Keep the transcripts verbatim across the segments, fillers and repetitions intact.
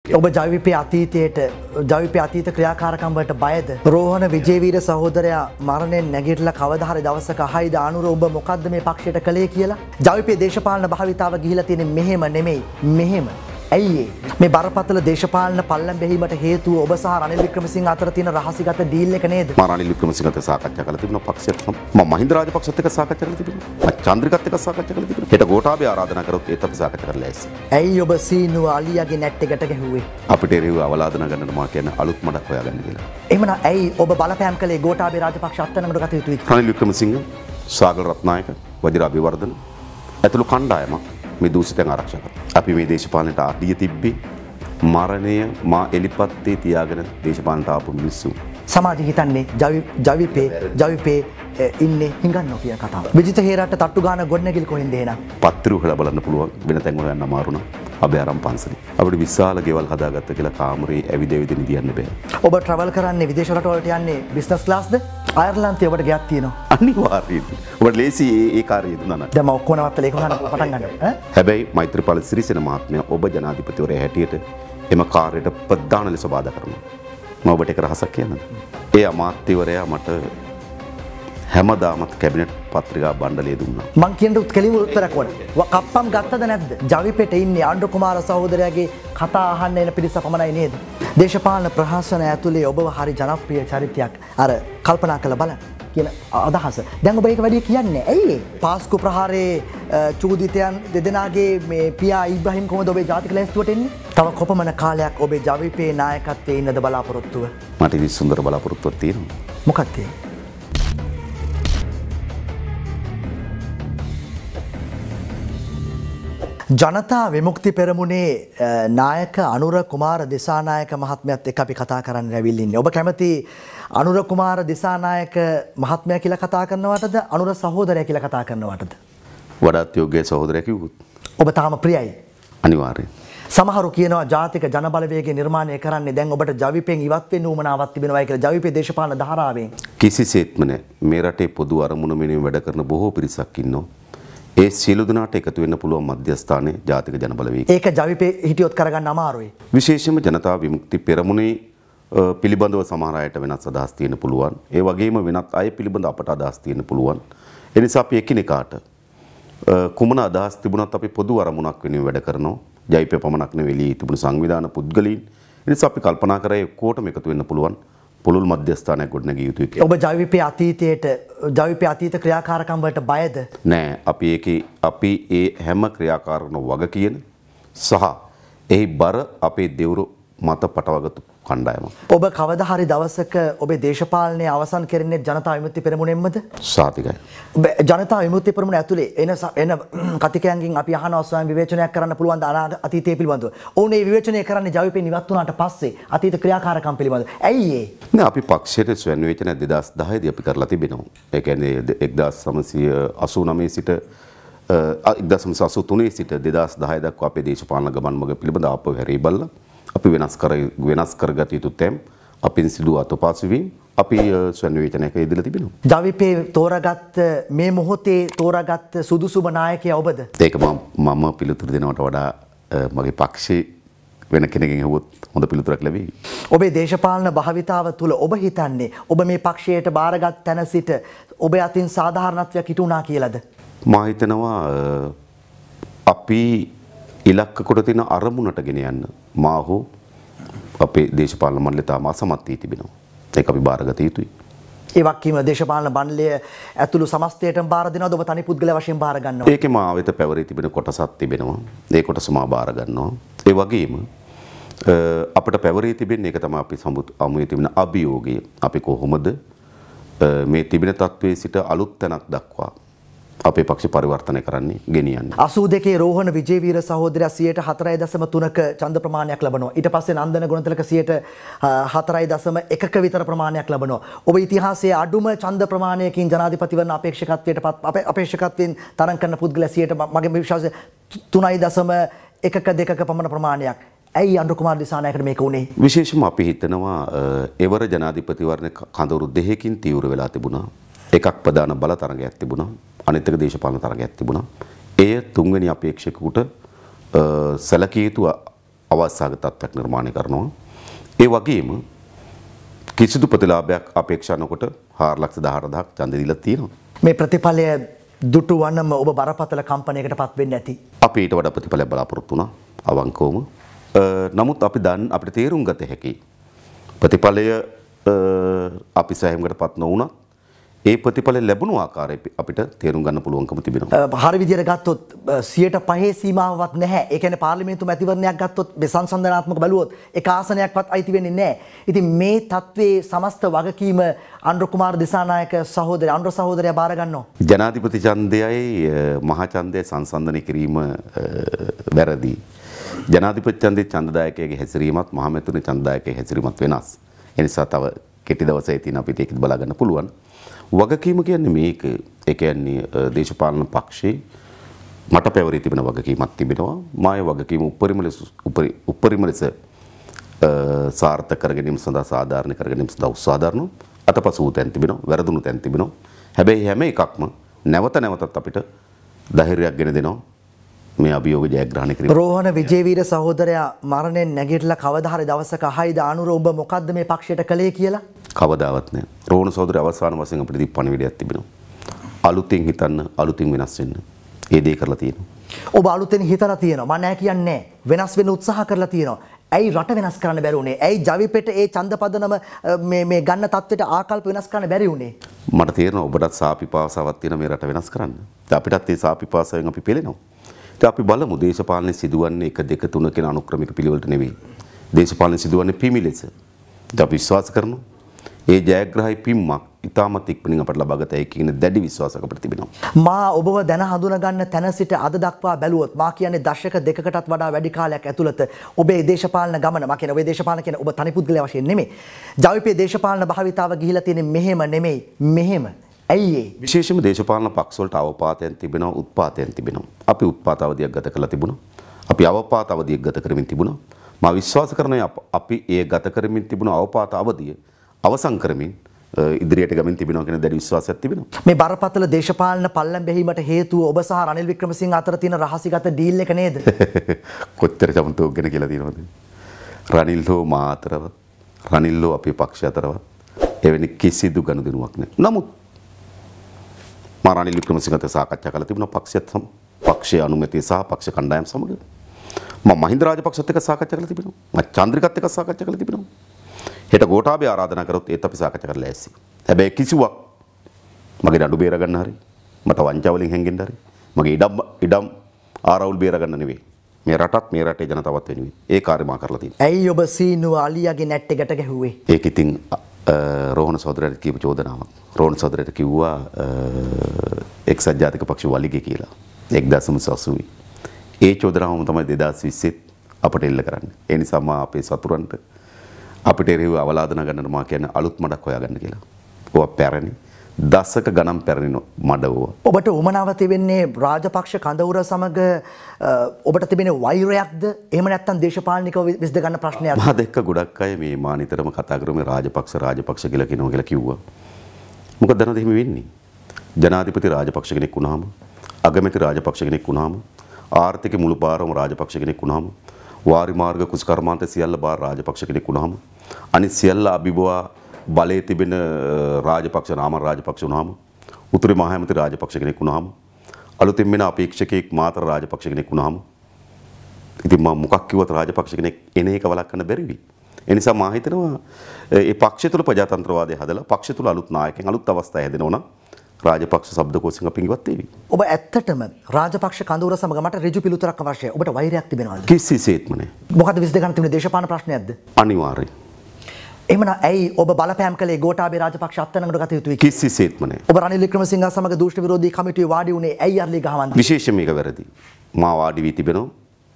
ඔබ ජවිපේ අතීතයට ජවිපේ අතීත ක්‍රියාකාරකම් වලට බයද? රෝහණ විජේවීර සහෝදරයා මරණයෙන් නැගිටලා කවදා හරි දවසක අහයිද අනුර ඔබ මොකද්ද මේ පක්ෂයට කළේ කියලා? ජවිපේ දේශපාලන භාවිතාව ගිහිලා තියෙන්නේ මෙහෙම නෙමෙයි මෙහෙම. ඇයි මේ බරපතල දේශපාලන පල්ලම් බැහිමට හේතුව ඔබ සහ රනිල් වික්‍රමසිංහ අතර තියෙන රහසිගත ඩීල් එක නේද? මම රනිල් වික්‍රමසිංහත් එක්ක සාකච්ඡා කරලා තිබුණා පක්ෂයට. මම මහින්ද රාජපක්ෂත් එක්ක සාකච්ඡා කරලා තිබුණා. මම චන්ද්‍රිකත් එක්ක සාකච්ඡා කරලා තිබුණා. හෙට ගෝඨාභය ආරාධනා කරොත් ඒත් අපි සාකච්ඡා කරලා ඇස්සේ. ඇයි ඔබ සීනුව අලියාගේ නැට් එකට ගැහුවේ? අපිට එරෙහිව අවලාදනා ගන්නට මා කියන අලුත් මඩක් හොයාගන්න කියලා. එහෙමනම් ඇයි ඔබ බලපෑම් කළේ ගෝඨාභය රාජපක්ෂ අත්අඩංගුවට ගත යුතුයි? රනිල් වික්‍රමසිංහ, සාගර රත්නායක, වජිර අබිවර්ධන ඇතුළු කණ්ඩායමක් මේ දූෂිතයන් ආරක්ෂා කරනවා. අපි මේ දේශපාලනයට අඩිය තිබ්බේ මරණය මා එලිපත්තේ තියාගෙන දේශපාලනට ආපු මිනිස්සු. සමාජය හිතන්නේ ජවිපේ ජවිපේ ඉන්නේ හිඟන්නෝ කියන කතාව. විජිත හේරට තට්ටු ගාන ගොඩනැගිලි කොහෙන්ද එහෙනම්? පත්තිරු හොයලා බලන්න පුළුවන් වෙන තැන් වල යන්න අමාරු නම් අභයාරම් පන්සලේ. අපිට විශාල ගෙවල් හදාගත්ත කියලා කාමරේ ඇවිද ඇවිද නිදියන්න බෑ. ඔබ ට්‍රැවල් කරන්නේ විදේශ රටවලට යන්නේ බිස්නස් ක්ලාස්ද? අයර්ලන්තේ ඔබට ගයක් තියෙනවා. අනිවාර්යයෙන්. ඔබට ලේසි ඒ කාර්යය දුන්නා නම්. දැන් මම ඔක්කොම නවත්තලා ඒක ගන්න පටන් ගන්න. ඈ? හැබැයි මෛත්‍රීපාල සිරිසේන මහත්මයා ඔබ ජනාධිපතිවරයා හැටියට එම කාර්යයට ප්‍රධාන ලෙස බාධා කරනවා. මම ඔබට එක රහසක් කියන්නද? ඒ අමාත්‍යවරයා මට හැමදාමත් කැබිනට් පත්‍රිකා බණ්ඩලය දුන්නා. මං කියන උත් කෙලිම උත්තරයක් වුණා. කප්පම් ගත්තද නැද්ද? ජවිපෙට ඉන්නේ අනුර කුමාර සහෝදරයාගේ කතා අහන්න එන පිරිස පමණයි නේද? දේශපාලන ප්‍රහාසන ඇතුලේ ඔබව හරි ජනප්‍රිය චරිතයක් අර කල්පනා කරලා බලන්න කියන අදහස. දැන් ඔබ ඒක වැඩි කියන්නේ ඇයි? පාස්කු ප්‍රහාරයේ චූදිතයන් දෙදෙනාගේ මේ පියා ඉබ්‍රහීම් කොහොමද ඔබේ ජාතික ලැයිස්තුවට එන්නේ? තව කොපමණ කාලයක් ඔබේ ජවිපේ නායකත්වයේ ඉන්නද බලාපොරොත්තුව? මට ඉතින් සුන්දර බලාපොරොත්තුවක් තියෙනවා. මොකක්ද ඒ? ජනතා විමුක්ති පෙරමුණේ නායක අනුර කුමාර දිසානායක මහත්මයාත් එක්ක අපි කතා කරන්න ඇවිල්ලා ඉන්නේ. ඔබ කැමති අනුර කුමාර දිසානායක මහත්මයා කියලා කතා කරනවටද අනුර සහෝදරයා කියලා කතා කරනවටද? වඩාත් යෝග්‍ය සහෝදරයා කිව්වොත්. ඔබ තාම ප්‍රියයි. අනිවාර්යයෙන්. සමහරු කියනවා ජාතික ජනබලවේගය නිර්මාණය කරන්නේ දැන් ඔබට ජවිපෙන් ඉවත් වෙන්න උවමනාවක් තිබෙනවා කියලා. ජවිපේ දේශපාලන ධාරාවෙන්. කිසිසේත්ම නෑ. මේ රටේ පොදු අරමුණ මෙනෙම වැඩ කරන බොහෝ පිරිසක් ඉන්නවා. ඒ සියලු දෙනාට එකතු වෙන්න පුළුවන් මධ්‍යස්ථානයේ ජාතික ජනබලවේගය. ඒක ජවිපේ හිටියොත් කරගන්න අමාරුයි. විශේෂයෙන්ම ජනතා විමුක්ති පෙරමුණේ පිළිබඳව සමහර අයට වෙනස් අදහස් තියෙන්න පුළුවන්. ඒ වගේම වෙනත් අය පිළිබඳ අපට අදහස් තියෙන්න පුළුවන්. ඒ නිසා අපි එකිනෙකාට කුමන අදහස් තිබුණත් අපි පොදු අරමුණක් වෙනුවෙන් වැඩ කරනවා. ජවිපේ පමණක් නෙවෙයි තිබුණු සංවිධාන පුද්ගලයන්. ඒ නිසා අපි කල්පනා කරා ඔක්කොටම එකතු වෙන්න පුළුවන්. පුළුල් මධ්‍යස්ථානයක් ගොඩනැගිය යුතුයි. ඔබ ජවිපේ අතීතයට ජවිපේ අතීත ක්‍රියාකාරකම් වලට බයද? නෑ අපි ඒකේ අපි ඒ හැම ක්‍රියාකාරකම වග කියන සහ එහි බර අපේ දෙවරු මත පටවගත්තු කණ්ඩායමක්. ඔබ කවදා හරි දවසක ඔබේ දේශපාලනය අවසන් කරන්නේ ජනතා විමුක්ති පෙරමුණෙන්මද? සාතිකයි. ජනතා විමුක්ති පෙරමුණ ඇතුලේ එන එන කතිකයන්ගෙන් අපි අහනවා ස්වයං විවේචනයක් කරන්න පුළුවන් ද අතීතයේ පිළිබඳව. ඔවුන් මේ විවේචනය කරන්නේ ජවිපෙන් ඉවත් වුණාට පස්සේ අතීත ක්‍රියාකාරකම් පිළිබඳව. ඇයි ඒ? නෑ අපි පක්ෂයේ ස්වයං විවේචනය දෙදාස් දහය දී අපි කරලා තිබෙනවා. ඒ කියන්නේ එක්දාස් නවසිය අසූ නවය සිට එක්දාස් නවසිය අසූ තුනේ සිට දෙදාස් දහය දක්වා අපේ දේශපාලන ගමන් මඟ පිළිබඳ ආපහු හැරී බලලා අපි වෙනස් කර වෙනස් කරගත යුතු තැම් අපින් සිදු අතපසුවීම් අපි ස්වයං විවේචනයක යෙදලා තිබෙනවා. ජවිපේ තෝරාගත් මේ මොහොතේ තෝරාගත් සුදුසුම නායකයා ඔබද? ඒක මම මම පිළිතුරු දෙනවට වඩා මගේ පක්ෂේ වෙන කෙනෙක්ගෙන් අහුවොත් හොඳ පිළිතුරක් ලැබෙයි. ඔබේ දේශපාලන භාවිතාව තුළ ඔබ හිතන්නේ ඔබ මේ පක්ෂයට බාරගත් තැන සිට ඔබ අතින් සාධාරණත්වයක් ඉටු වුණා කියලාද? මම හිතනවා අපි ඉලක්ක කොට තියෙන අරමුණට ගෙන යන්න මා හෝ අපේ දේශපාලන මණ්ඩලය තාම අසමත් වී තිබෙනවා. ඒක අපි බාරගත යුතුයි. ඒ වගේම දේශපාලන මණ්ඩලය ඇතුළු සමස්තයටම බාර දෙනවද ඔබ තනි පුද්ගල වශයෙන් බාර ගන්නවද? ඒකේ මා වෙත පැවරී තිබෙන කොටසක් තිබෙනවා. ඒ කොටස මා බාර ගන්නවා. ඒ වගේම අපිට පැවරී තිබෙන්නේ ඒක තමයි අපි සමුවේ තිබෙන අභියෝගය. අපි කොහොමද මේ තිබෙන තත්වයේ සිට අලුත් තැනක් දක්වා අපේ පක්ෂ පරිවර්තනය කරන්නේ ගෙනියන්නේ. අසූ දෙකේ රෝහණ විජේවීර සහෝදරයා සියයට හතරයි දශම තුනක ඡන්ද ප්‍රමාණයක් ලබනවා. ඊට පස්සේ නන්දන ගුණතිලක සියයට හතරයි දශම එකක විතර ප්‍රමාණයක් ලබනවා. ඔබ ඉතිහාසයේ අඩුම ඡන්ද ප්‍රමාණයකින් ජනාධිපතිවරණ අපේක්ෂකත්වයට අපේක්ෂකත්වයෙන් තරම් කරන පුද්ගලයා සියයට මගේ විශ්වාසය තුනයි දශම එකක දෙකක පමණ ප්‍රමාණයක්. ඇයි අනුර කුමාර දිසානායකට මේක උනේ? විශේෂයෙන්ම අපි හිතනවා එවර ජනාධිපතිවරණ කඳවුරු දෙකකින් තීව්‍ර වෙලා තිබුණා. එකක් ප්‍රධාන බල තරගයක් තිබුණා. අනිත් එක දේශපාලන තරගයක් තිබුණා. එය තුන්වෙනි අපේක්ෂකෙකුට සැලකිය යුතු අවාසාගත තත්ත්වයක් නිර්මාණය කරනවා. ඒ වගේම කිසිදු ප්‍රතිලාභයක් අපේක්ෂා නොකොට හාර ලක්ෂ දහහක් ඡන්ද දීලා තියෙනවා. මේ ප්‍රතිඵලය දුටු වන්නම ඔබ බරපතල කම්පනයකට පත් වෙන්නේ නැති. අපි ඊට වඩා ප්‍රතිඵලයක් බලාපොරොත්තු වුණා අවංකවම. නමුත් අපි දන් අපිට තේරුම් ගත හැකි ප්‍රතිඵලය අපි සෑහීමකට පත් නොවුණා. ඒ ප්‍රතිඵල ලැබුණු ආකාරය අපිට තේරුම් ගන්න පුළුවන්කම තිබෙනවා. හරි විදියට ගත්තොත් සියයට පහේ සීමාවක් නැහැ. ඒ කියන්නේ පාර්ලිමේන්තු මැතිවරණයක් ගත්තොත් මේ සංසන්දනාත්මක බලුවොත් එක ආසනයක්වත් අයිති වෙන්නේ නැහැ. ඉතින් මේ තත්ත්වයේ සමස්ත වගකීම අනුරකුමාර දිසානායක සහෝදරයා අනුර සහෝදරයා බාර ගන්නවා. ජනාධිපති ඡන්දයයි මහා ඡන්දය සංසන්දනය කිරීම වැරදි. ජනාධිපති ඡන්දයේ ඡන්දදායකයාගේ හැසිරීමත් මහමැතිතුමේ ඡන්දදායකයාගේ හැසිරීමත් වෙනස්. ඒ නිසා තව කෙටි දවසයි තියෙන අපිට ඒක බලා ගන්න පුළුවන්. වගකීම කියන්නේ මේක. ඒ කියන්නේ දේශපාලන පක්ෂේ මට පැවරී තිබෙන වගකීමක් තිබෙනවා. මායේ වගකීම උපරිම ලෙස උපරිම ලෙස සාර්ථක කර ගැනීම සඳහා සාධාරණ කර ගැනීම සඳහා උත්සාහ දරනවා. අතපසු වූ තැන් තිබෙනවා, වැරදුණු තැන් තිබෙනවා. හැබැයි හැම එකක්ම නැවත නැවතත් අපිට ධෛර්යයක් ගෙන දෙනවා. මේ අභියෝග ජයග්‍රහණය කිරීම. රෝහණ විජේවීර සහෝදරයා මරණයෙන් නැගිටලා කවදා හරි දවසක අහයිද අනුර ඔබ මොකද්ද මේ පක්ෂයට කළේ කියලා? කවදාවත් නෑ. රෝහණ සහෝදරයා අවසාන වශයෙන් අපිට දීපු පණිවිඩයක් තිබෙනවා. අලුතින් හිතන්න, අලුතින් වෙනස් වෙන්න. ඒ දේ කරලා තියෙනවා. ඔබ අලුතෙන් හිතලා තියෙනවා. මම නෑ කියන්නේ වෙනස් වෙන්න උත්සාහ කරලා තියෙනවා. ඇයි රට වෙනස් කරන්න බැරි වුණේ? ඇයි ජවිපෙට ඒ ඡන්දපදනම මේ මේ ගන්න තත්ත්වයට ආකල්ප වෙනස් කරන්න බැරි වුණේ? මට තේරෙනවා ඔබටත් සාපිපාසාවක් තියෙන මේ රට වෙනස් කරන්න. අපිටත් ඒ සාපිපාසාවෙන් අපි පෙළෙනවා. අපි බලමු දේශපාලනය සිදුවන්නේ එක දෙක තුන කියන අනුක්‍රමික පිළිවෙලට නෙවෙයි. දේශපාලනය සිදුවන්නේ පිමි ලෙස. අපි විශ්වාස කරනවා. ඒ ජයග්‍රහයි පිම්මක් ඉතාමත් ඉක්මනින් අපට ලබාගත හැකි කියන දැඩි විශ්වාසයක් අපිට තිබෙනවා. මා ඔබව දැන හඳුනා ගන්න තැන සිට අද දක්වා බැලුවොත් මා කියන්නේ දශක දෙකකටත් වඩා වැඩි කාලයක් ඇතුළත ඔබේ දේශපාලන ගමන මා කියන්නේ ඔබේ දේශපාලන කියන්නේ ඔබ තනි පුද්ගලයා වශයෙන් නෙමෙයි. ජවිපේ දේශපාලන භාවිතාව ගිහිලා තියෙන්නේ මෙහෙම නෙමෙයි මෙහෙම. ඇයි ඒ? විශේෂයෙන්ම දේශපාලන පක්ෂ වලට අවපාතයන් තිබෙනවා, උත්පාතයන් තිබෙනවා. අපි උත්පාත අවධියක් ගත කරලා තිබුණා. අපි අවපාත අවධියක් ගත කරමින් තිබුණා. මා විශ්වාස කරනවා අපි ඒ ගත කරමින් තිබුණ අවපාත අවධිය අවසන් කරමින් ඉදිරියට ගමින් තිබෙනවා කියන දැඩි විශ්වාසයක් තිබෙනවා. මේ බරපතල දේශපාලන පල්ලම් බැහිමට හේතුව ඔබ සහ රනිල් වික්‍රමසිංහ අතර තියෙන රහසිගත ඩීල් එක නේද? කොච්චර චමතෝක් ගැන කියලා තියෙනවද? රනිල් හෝ මා අතරවත්, රනිල් හෝ අපේ පක්ෂ අතරවත් එවැනි කිසිදු ගනුදෙනුවක් නැහැ. නමුත් මා රනිල් වික්‍රමසිංහත් සාකච්ඡා කළා තිබුණා පක්ෂයත් සම පක්ෂයේ අනුමැතිය සහ පක්ෂ කණ්ඩායම් සමග. මම මහින්ද රාජපක්ෂත් එක්ක සාකච්ඡා කළා තිබෙනවා. මම චන්ද්‍රිකත් එක්ක සාකච්ඡා කළා තිබෙනවා. හෙට ගෝඨාභය ආරාධනා කරොත් ඒත් අපි සාකච්ඡා කරලා ඇසි. හැබැයි කිසිවක් මගේ නඩු බේර ගන්න හරි මට වංචාව වලින් හැංගෙන්න හරි මගේ ඉඩම් ඉඩම් ආරවුල් බේර ගන්න නෙවෙයි. මේ රටත් මේ රටේ ජනතාවත් වෙනුවෙන් ඒ කාර්ය මා කරලා තියෙනවා. ඇයි ඔබ සීනුව අලියාගේ නැට් එකට ගැහුවේ? ඒක ඉතින් රෝහණ සහෝදරයාට කියපු චෝදනාවක්. රෝහණ සහෝදරයාට කිව්වා එක්සත් ජාතික පක්ෂ වලිගේ කියලා. එක්දාස් නවසිය අසූ. ඒ චෝදනාවම තමයි දෙදාස් විස්සෙත් අපට එල්ල කරන්නේ. ඒ නිසා මා අපේ සතුරන්ට අපිට එරෙහිව අවලාදන ගන්නට මා කියන්නේ අලුත් මඩක් හොයාගන්න කියලා. ඔවා පැරණි දශක ගණන් පැරණි මඩ ඕවා. ඔබට උමනාව තිබෙන්නේ රාජපක්ෂ කඳවුර සමග ඔබට තිබෙන වෛරයක්ද? එහෙම නැත්නම් දේශපාලනිකව විසඳ ගන්න ප්‍රශ්නයක්ද? මා දැක්ක ගොඩක් අය මේ මා නිතරම කතා කරමු රාජපක්ෂ රාජපක්ෂ කියලා කියනවා කියලා කිව්වා. මොකද දැනද එහෙම වෙන්නේ? ජනාධිපති රාජපක්ෂ කෙනෙක් වුණාම, අගමැති රාජපක්ෂ කෙනෙක් වුණාම, ආර්ථික මුළු පාරම රාජපක්ෂ කෙනෙක් වුණාම, වාරි මාර්ග කුසකර්මාන්ත සියල්ල බාර රාජපක්ෂ කෙනෙක් වුණාම, අනිත් සියල්ල අභිබවා බලයේ තිබෙන රාජපක්ෂ නාම රාජපක්ෂ වුණාම, උතුරු මහ ඇමති රාජපක්ෂ කෙනෙක් වුණාම, අලුතින් වෙන අපේක්ෂකෙක් මාතර රාජපක්ෂ කෙනෙක් වුණාම, ඉතින් මම මොකක් කිව්වත් රාජපක්ෂ කෙනෙක් එන එක වළක්වන්න බැරි වෙයි. ඒ නිසා මම හිතනවා මේ පක්ෂය තුල ප්‍රජාතන්ත්‍රවාදය හදලා පක්ෂය තුල අලුත් නායකයන් අලුත් අවස්ථා හැදෙනවා නම් රාජපක්ෂ શબ્දකෝෂෙන් අපින් ඉවත් වෙවි. ඔබ ඇත්තටම රාජපක්ෂ කඳවුර සමග මට ඍජු පිළිතුරක් අවශ්‍යයි. ඔබට වෛරයක් තිබෙනවද? කිසිසේත්ම නැහැ. මොකද විසඳ ගන්න තිබුණේ දේශපාලන ප්‍රශ්නයක්ද? අනිවාර්යයෙන්. එහෙමනම් ඇයි ඔබ බලපෑම් කළේ ගෝඨාභය රාජපක්ෂ අත්අඩංගුවට ගත යුතුයි? කිසිසේත්ම නැහැ. ඔබ රනිල් වික්‍රමසිංහ සමග දූෂණ විරෝධී කමිටුවේ වාඩි වුණේ ඇයි අර්ලි ගහවන්ද? විශේෂයෙන් මේක වැරදි. මා වාඩි වී තිබෙනවා.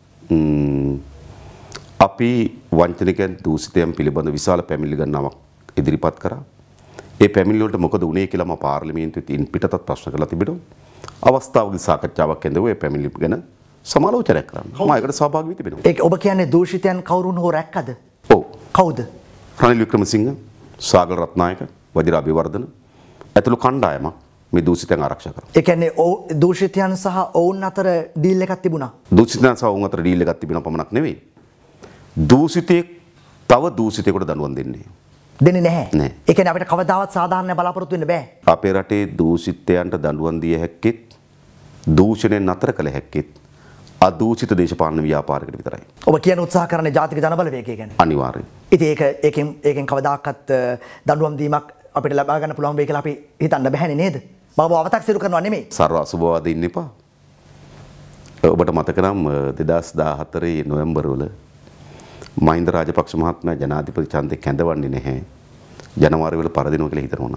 අපි වංචනිකයන් දූෂිතයන් පිළිබඳ විශාල පැමිණිලි ගණනාවක් ඉදිරිපත් කරා. ඒ පැමිණිලි වලට මොකද වුනේ කියලා මම පාර්ලිමේන්තුවේ ඉන් පිටතත් ප්‍රශ්න කරලා තිබෙනවා. අවස්ථාවක සාකච්ඡාවක් ඇඳුවා ඒ පැමිණිලි ගැන සමාලෝචනයක් කරන්න. මම ඒකට සහභාගී වී තිබෙනවා. ඒක ඔබ කියන්නේ දූෂිතයන් කවුරුන් හෝ රැක්කද? ඔව්. කවුද? රනිල් වික්‍රමසිංහ, සාගර රත්නායක, වජිර අබිවර්ධන ඇතුළු කණ්ඩායමක් මේ දූෂිතයන් ආරක්ෂා කරනවා. ඒ කියන්නේ දූෂිතයන් සහ ඔවුන් අතර ඩීල් එකක් තිබුණා. දූෂිතයන් සහ ඔවුන් අතර ඩීල් එකක් තිබුණා පමණක් නෙවෙයි. දූෂිතයෙක් තව දූෂිතයෙකුට දඬුවම් දෙන්නේ දෙන්නේ නැහැ. නෑ. ඒ කියන්නේ අපිට කවදාවත් සාධාරණ බලාපොරොත්තු වෙන්න බෑ. අපේ රටේ දූෂිතයන්ට දඬුවම් දිය හැක්කෙත් දූෂණයෙන් නතර කළ හැක්කෙත් අදූෂිත දේශපාලන ව්‍යාපාරයකට විතරයි. ඔබ කියන උත්සාහ කරන්නේ ජාතික ජනබලවේගය ගැන. අනිවාර්යයෙන්. ඉතින් ඒක ඒකෙන් ඒකෙන් කවදාකවත් දඬුවම් දීමක් අපිට ලබා ගන්න පුළුවන් වෙයි කියලා අපි හිතන්න බෑනේ නේද? මම අව탁සිරු කරනවා නෙමෙයි. සර්ව අසුභවාදී ඉන්න එපා. ඔබට මතක නම් දෙදාස් දාහතරේ නොවැම්බර් වල මහින්ද රාජපක්ෂ මහත්මයා ජනාධිපති ඡන්දේ කැඳවන්නේ නැහැ. ජනවාරි වල පරදිනවා කියලා හිතනවා.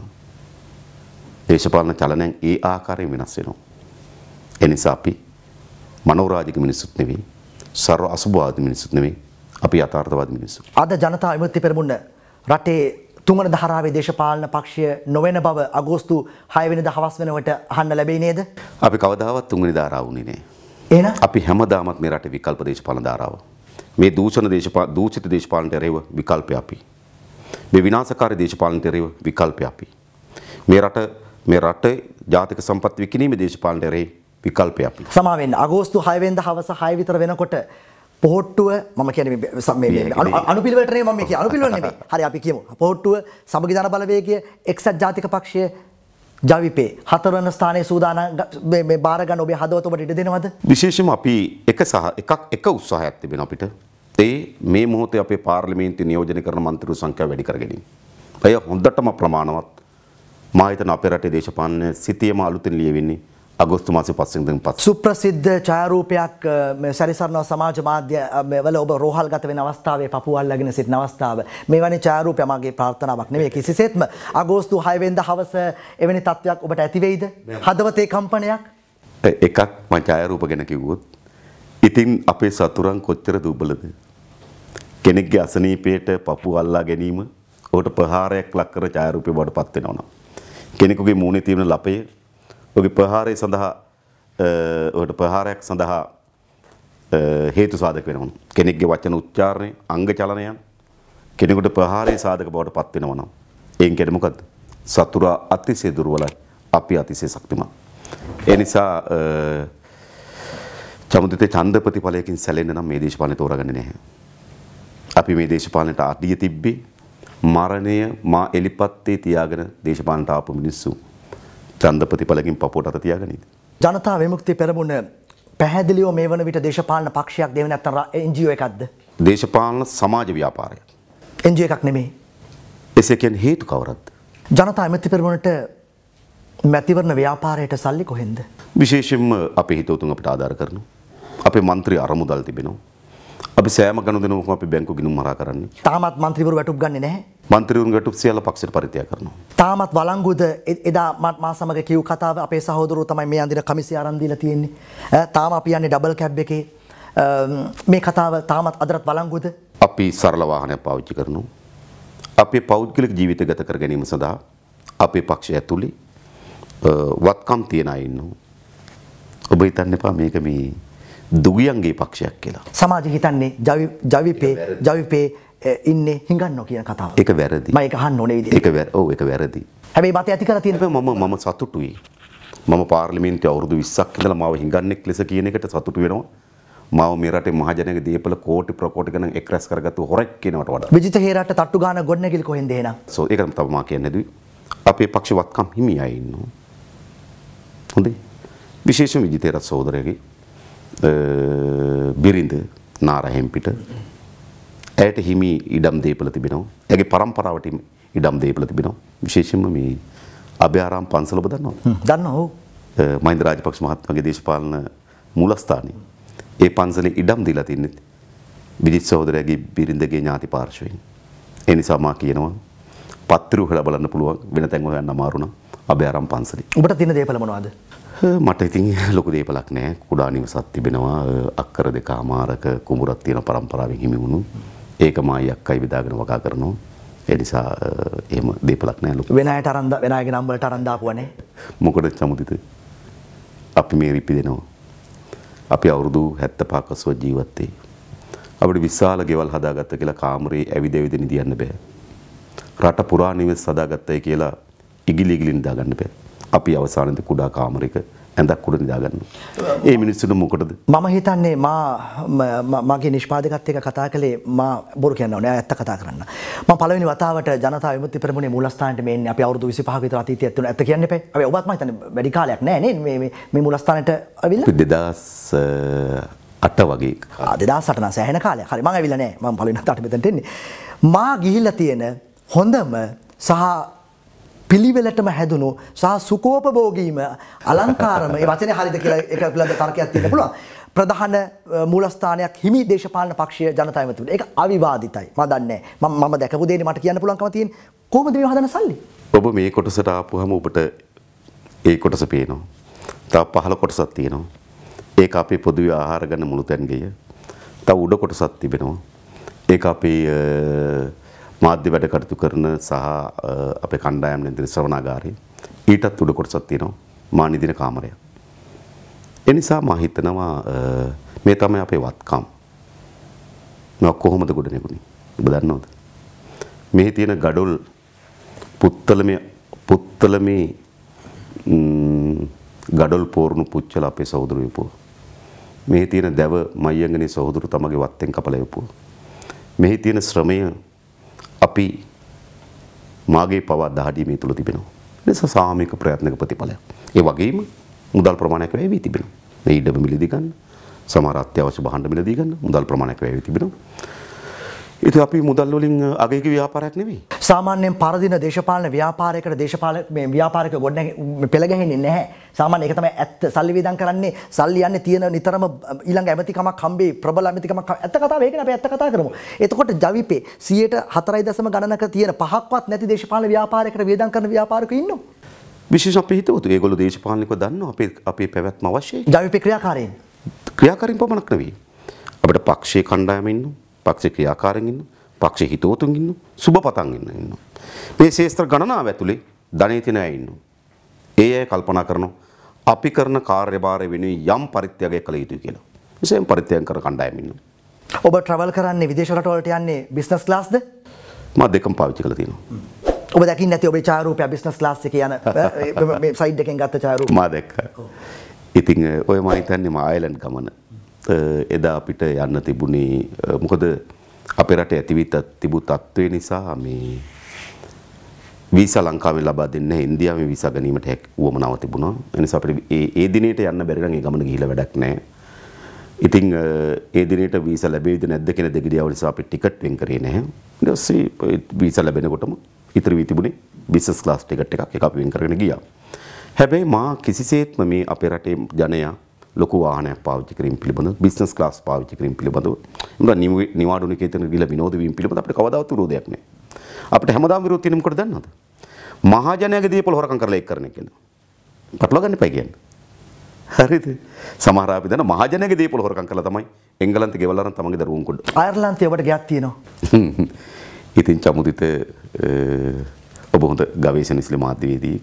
දේශපාලන චලනයන් ඒ ආකාරයෙන් වෙනස් වෙනවා. ඒ නිසා අපි මනෝරාජික මිනිස්සුත් නෙවෙයි, සර්ව අසුභවාදී මිනිස්සුත් නෙවෙයි, අපි යථාර්ථවාදී මිනිස්සු. අද ජනතා විමුක්ති පෙරමුණ රටේ තුන්වන ධාරාවේ දේශපාලන පක්ෂය නොවන බව අගෝස්තු හය වෙනිදා හවස් වෙනකොට අහන්න ලැබෙයි නේද? අපි කවදාවත් තුන්වෙනි ධාරාව වුණේ නෑ. එහෙනම් අපි හැමදාමත් මේ රටේ විකල්ප දේශපාලන ධාරාව. මේ දූෂණ දේශපාලන දූෂිත දේශපාලනට එරෙහිව විකල්පය අපි. මේ විනාශකාරී දේශපාලනට එරෙහිව විකල්පය අපි. මේ රට මේ රටේ ජාතික සම්පත් විකිණීමේ දේශපාලනට එරෙහි විකල්පය අපි. සමා වෙන්න අගෝස්තු හය වෙනිදා හවස හය විතර වෙනකොට පොහොට්ටුව මම කියන්නේ මේ අනුපිළිවෙලට නෙමෙයි මම කියන්නේ අනුපිළිවෙල නෙමෙයි. හරි අපි කියමු. පොහොට්ටුව සමගි ජන බලවේගය එක්සත් ජාතික පක්ෂය ජවිපේ හතරවන ස්ථානයේ සූදානම් මේ බාර ගන්න ඔබේ හදවත ඔබට ඉඩ දෙනවද? විශේෂයෙන්ම අපි එක සහ එකක් එක උත්සාහයක් තිබෙනවා අපිට. ඒ මේ මොහොතේ අපේ පාර්ලිමේන්තුවේ නියෝජනය කරන මන්ත්‍රීවරු සංඛ්‍යාව වැඩි කර ගැනීම. අය හොඳටම ප්‍රමාණවත්. මා හිතන අපේ රටේ දේශපාලන සිතියම අලුතෙන් ලියවෙන්නේ අගෝස්තු මාසේ පස්වෙනි දින පස්සේ. සුප්‍රසිද්ධ ඡායාරූපයක් සැරිසරන සමාජ මාධ්‍ය වල ඔබ රෝහල්ගත වෙන අවස්ථාවේ පපුව අල්ලගෙන සිටින අවස්ථාව. මෙවැනි ඡායාරූපය මගේ ප්‍රාර්ථනාවක් නෙවෙයි කිසිසේත්ම. අගෝස්තු හය වෙනිදා හවස එවැනි තත්ත්වයක් ඔබට ඇති වෙයිද? හදවතේ කම්පනයක්? එකක් මම ඡායාරූප ගැන කිව්වොත් ඉතින් අපේ සතුරන් කොච්චර දුබලද? කෙනෙක්ගේ අසනීපයට පපුව අල්ලා ගැනීම ඔහුට ප්‍රහාරයක් ලක් කර ඡායාරූපේ බවට පත් වෙනවා. කෙනෙකුගේ මූණේ තියෙන ලපය ඔහුගේ ප්‍රහාරය සඳහා ඔහුට ප්‍රහාරයක් සඳහා හේතු සාධක වෙනවා. කෙනෙක්ගේ වචන උච්චාරණය, අංග චලනයන් කෙනෙකුට ප්‍රහාරය සාධක බවට පත් වෙනවා නම් එයින් කියන්නේ මොකද්ද? සතුරා අතිශය දුර්වලයි, අපි අතිශය ශක්තිමත්. ඒ නිසා චමුදිතේ ඡන්ද ප්‍රතිඵලයකින් සැලෙන්න නම් මේ දේශපාලනේ තෝරාගන්නේ නැහැ. අපි මේ දේශපාලනයට අඩිය තිබ්බේ මරණය මා එලිපත්තේ තියාගෙන දේශපාලනට ආපු මිනිස්සු ඡන්ද ප්‍රතිඵලකින් පපුවට අත තියාගනීද? ජනතා විමුක්ති පෙරමුණ පැහැදිලිව මේ වන විට දේශපාලන පක්ෂයක් දෙවෙනි නැත්නම් එන් ජී ඕ එකක්ද? දේශපාලන සමාජ ව්‍යාපාරයක්. එන් ජී ඕ එකක් නෙමෙයි. එසේ කියන්නේ හේතු කවරක්ද? ජනතා විමුක්ති පෙරමුණට මැතිවරණ ව්‍යාපාරයට සල්ලි කොහෙන්ද? විශේෂයෙන්ම අපේ හිතවතුන් අපිට ආධාර කරනවා. අපේ മന്ത്രി අරමුදල් තිබෙනවා. අපි සෑම ගනුදෙනුවක්ම අපි බැංකු ගිණුම් මරා කරන්නේ. තාමත් മന്ത്രിවරු වැටුප් ගන්නේ නැහැ. മന്ത്രിවරුන් වැටුප් සියල්ල පක්ෂයට පරිත්‍යාග කරනවා. තාමත් වළංගුද එදා මා සමග කියු කතාව අපේ සහෝදරෝ තමයි මේ අඳින කමිසිය ආරම්භ දීලා තියෙන්නේ. තාම අපි යන්නේ ඩබල් කැබ් එකේ. මේ කතාව තාමත් අදටත් වළංගුද? අපි සරල වාහනයක් පාවිච්චි කරනවා. අපේ පෞද්ගලික ජීවිත ගත කර ගැනීම සඳහා අපේ පක්ෂය ඇතුලේ වත්කම් තියන අය ඉන්නවා. ඔබ හිතන්න එපා මේක මේ දුගියන්ගේ පක්ෂයක් කියලා. සමාජය හිතන්නේ ජවිපේ ජවිපේ ඉන්නේ හිඟන්නෝ කියන කතාව. ඒක වැරදි. මම ඒක අහන්න ඕනේ විදිහට. ඒක වැරදි. ඔව් ඒක වැරදි. හැබැයි මත ඇති කරලා තියෙන මම මම සතුටුයි. මම පාර්ලිමේන්තුවේ අවුරුදු විස්සක් ඉඳලා මාව හිඟන්නෙක් ලෙස කියන එකට සතුටු වෙනවා. මාව මේ රටේ මහජනක දීපල කෝටි ප්‍රකෝටි ගණන් එක් රැස් කරගත්තු හොරෙක් කියනවට වඩා. විජිත හේරට තට්ටු ගාන ගොඩනැගිලි කොහෙන්ද එහෙනම්? සෝ ඒක තමයි මම කියන්නේ දුයි. අපේ පක්ෂ වත්කම් හිමි අය ඉන්නවා. හොඳයි. විශේෂම විජිත හේරත් සහෝදරයාගේ බිරිඳ නාරහෙම්පිට ඇයට හිමි ඉඩම් දීපල තිබෙනවා. එයාගේ පරම්පරාවට ඉඩම් දීපල තිබෙනවා. විශේෂයෙන්ම මේ අභයාරාම පන්සල ඔබ දන්නවද? දන්නවා. ඔව්. මහින්ද රාජපක්ෂ මහත්මයාගේ දේශපාලන මූලස්ථානයේ ඒ පන්සලේ ඉඩම් දීලා තින්නේ විජිත් සහෝදරයාගේ බිරිඳගේ ඥාති පාර්ශවයෙන්. ඒ නිසා මා කියනවා පත්‍රික හොයලා බලන්න පුළුවන් වෙන තැන් හොයන්න අමාරු නම් අභයාරාම පන්සලේ. ඔබට තියෙන දේපල මොනවද? මට ඉතින් ලොකු දේපලක් නැහැ. කුඩා නිවසක් තිබෙනවා. අක්කර දෙකමාරක කුඹුරක් තියෙන පරම්පරාවෙන් හිමි වුණු. ඒක මායි අක්කයි බෙදාගෙන වගා කරනවා. ඒ නිසා එහෙම දේපලක් නැහැ ලොකු. වෙන අයට අරන් වෙන අයගේ නම් වලට අරන් දාපුවනේ. මොකද චමුදිත අපි මේ රිපි දෙනවා. අපි අවුරුදු හැත්තෑ පහක ජීවත් වෙයි. අපිට විශාල ගෙවල් හදාගත්ත කියලා කාමරේ ඇවිද ඇවිද නිදියන්න බෑ. රට පුරා නිවෙස් හදාගත්තයි කියලා ඉගිලි ඉගිලි නිදා ගන්න බෑ. අපි අවසානයේ කුඩා කාමරයක ඇඳක් උඩ නිදා ගන්නවා. ඒ මිනිස්සුන්ට මොකටද? මම හිතන්නේ මා මගේ නිෂ්පාදකත් එක්ක කතා කළේ මා බොරු කියන්න ඕනේ ඇත්ත කතා කරන්න. මම පළවෙනි වතාවට ජනතා විමුක්ති පෙරමුණේ මූලස්ථානට මේ එන්නේ අපි අවුරුදු විසිපහක විතර අතීතයක් තුන ඇත්ත කියන්න එපා. අපි ඔබත් මම හිතන්නේ වැඩි කාලයක් නෑ නේද මේ මේ මේ මූලස්ථානට අවිල්ලා? දෙදාස් අට වගේ. ආ දෙදාස් අට නම් සෑහෙන කාලයක්. හරි මම ඇවිල්ලා නෑ. මම පළවෙනි වතාවට මෙතනට එන්නේ. මා ගිහිල්ලා තියෙන හොඳම සහ පිළිවෙලටම හැදුණු සහ සුකෝපභෝගීම අලංකාරම ඒ වචනේ හරියද කියලා එක පිළිබඳ තර්කයක් තියෙන්න පුළුවන්. ප්‍රධාන මූලස්ථානයක් හිමි දේශපාලන පක්ෂීය ජනතා විමුක්ති. ඒක අවිවාදිතයි. මම දන්නේ මම මම දැකපු දෙන්නේ මට කියන්න පුළුවන්කම තියෙන. කොහොමද මේ හදන සල්ලි? ඔබ මේ කොටසට ආපුවම ඔබට ඒ කොටස පේනවා. තව පහළ කොටසක් තියෙනවා. ඒක අපේ පොදුවේ ආහාර ගන්න මුළු තැන් ගෙය. තව උඩ කොටසක් තිබෙනවා. ඒක අපේ මාධ්‍ය වැඩ කටයුතු කරන සහ අපේ කණ්ඩායම් නිදින ශ්‍රවණාගාරය. ඊටත් උඩ කොටසක් තියෙනවා. මා නිදින කාමරය. ඒ නිසා මා හිතනවා මේ තමයි අපේ වත්කම්. මම කොහොමද ගොඩ නැගුණේ? ඔබ දන්නවද? මේ තියෙන gadol පුත්තලමේ පුත්තලමේ gadol පෝරුණු පුච්චල අපේ සහෝදරු විපුව. මේ තියෙන දැව මයංගනේ සහෝදරු තමගේ වත්තෙන් කපලා විපුව. මේ තියෙන ශ්‍රමය අපි මාගේ පවා දහඩිය මේ තුල තිබෙනවා. නිසා සාමික ප්‍රයත්නක ප්‍රතිඵලයක්. ඒ වගේම මුදල් ප්‍රමාණයක් වැය වී තිබෙනවා. මේ ඉඩම මිලදී ගන්න, සමහර අත්‍යවශ්‍ය භාණ්ඩ මිලදී ගන්න මුදල් ප්‍රමාණයක් වැය වී තිබෙනවා. ඒක අපි මුදල් වලින් අගයක ව්‍යාපාරයක් නෙවෙයි. සාමාන්‍යයෙන් පරදින දේශපාලන ව්‍යාපාරයකට දේශපාලන මේ ව්‍යාපාරික ගොඩනැගි පෙළ ගැහෙන්නේ නැහැ. සාමාන්‍ය ඒක තමයි ඇත්ත. සල්ලි වේදම් කරන්නේ සල්ලි යන්නේ තියෙන නිතරම ඊළඟ ඇමතිකමක් හම්බේ ප්‍රබල ඇමතිකමක් ඇත්ත කතාව ඒකනේ අපි ඇත්ත කතා කරමු. එතකොට ජවිපේ සියයට හතරයි දශම ගණනක තියෙන පහක්වත් නැති දේශපාලන ව්‍යාපාරයකට වේදම් කරන ව්‍යාපාරිකයෝ ඉන්නවා. විශේෂ අපේ හිතවතු ඒගොල්ලෝ දේශපාලනිකව දන්නවා අපේ අපේ පැවැත්ම අවශ්‍යයි. ජවිපේ ක්‍රියාකාරීන් ක්‍රියාකාරීන් පමණක් නෙවෙයි. අපිට පක්ෂයේ කණ්ඩායම ඉන්නවා. පක්ෂ ක්‍රියාකාරයෙන් ඉන්න, පක්ෂ හිතවතුන් ඉන්න, සුබපතන් ඉන්න ඉන්නවා. මේ ශේෂ්ත්‍ර ගණනාව ඇතුලේ ධනෙ තින අය ඉන්නවා. ඒ අය කල්පනා කරනවා අපි කරන කාර්යභාරය වෙනුවෙන් යම් පරිත්‍යාගයක් කළ යුතුයි කියලා. විශේෂයෙන් පරිත්‍යාග කර කණ්ඩායම් ඉන්නවා. ඔබ ට්‍රැවල් කරන්නේ විදේශ රටවලට යන්නේ බිස්නස් ක්ලාස්ද? මම දෙකම පාවිච්චි කරලා තියෙනවා. ඔබ දකින්නේ නැති ඔබේ ඡායාරූපය බිස්නස් ක්ලාස් එකේ යන මේ සයිඩ් එකෙන් ගත්ත ඡායාරූපය. මම දැක්කා. ඉතින් ඔය මම හිතන්නේ මම අයර්ලන්ඩ් ගමන එදා අපිට යන්න තිබුණේ මොකද අපේ රටේ ඇතිවිත තිබු තත්ත්වය නිසා මේ වීසා ලංකාවේ ලබා දෙන්නේ නැහැ. ඉන්දියාවේ වීසා ගැනීමට හැකි උවමනාව තිබුණා. ඒ නිසා අපිට ඒ ඒ දිනේට යන්න බැරි නම් ඒ ගමන ගිහිල්ලා වැඩක් නැහැ. ඉතින් ඒ දිනේට වීසා ලැබෙයිද නැද්ද කියන දෙගිඩියාව නිසා අපි ටිකට් වෙන් කරේ නැහැ. ඊට පස්සේ වීසා ලැබෙනකොටම ඉතිරි වී තිබුණේ බිස්නස් ක්ලාස් ටිකට් එකක් ඒක අපි වෙන් කරගෙන ගියා. හැබැයි මා කිසිසේත්ම මේ අපේ රටේ ජනයා ලොකු වාහනයක් පාවිච්චි කිරීම පිළිබඳව බිස්නස් ක්ලාස් පාවිච්චි කිරීම පිළිබඳව උඹලා නිවාඩු නිකේතන ගිහලා විනෝද වීම පිළිබඳව අපිට කවදාවත් විරෝධයක් නැහැ. අපිට හැමදාම විරෝධ තියෙන මොකටද දන්නවද? මහජනයාගේ දීපල හොරකම් කරලා ඒක කරන එක කියන. පටලවා ගන්න එපා කියන්නේ. හරිද? සමහර අපි දන්න මහජනයාගේ දීපල හොරකම් කරලා තමයි එංගලන්තේ ගෙවල් අරන් තමන්ගේ දරුවෝ කොට. අයර්ලන්තේ ඔබට ගයක් තියෙනවා. ඉතින් චමුදිත ඔබ හොඳ ගවේෂණ ඉස්ලි මාධ්‍යවේදී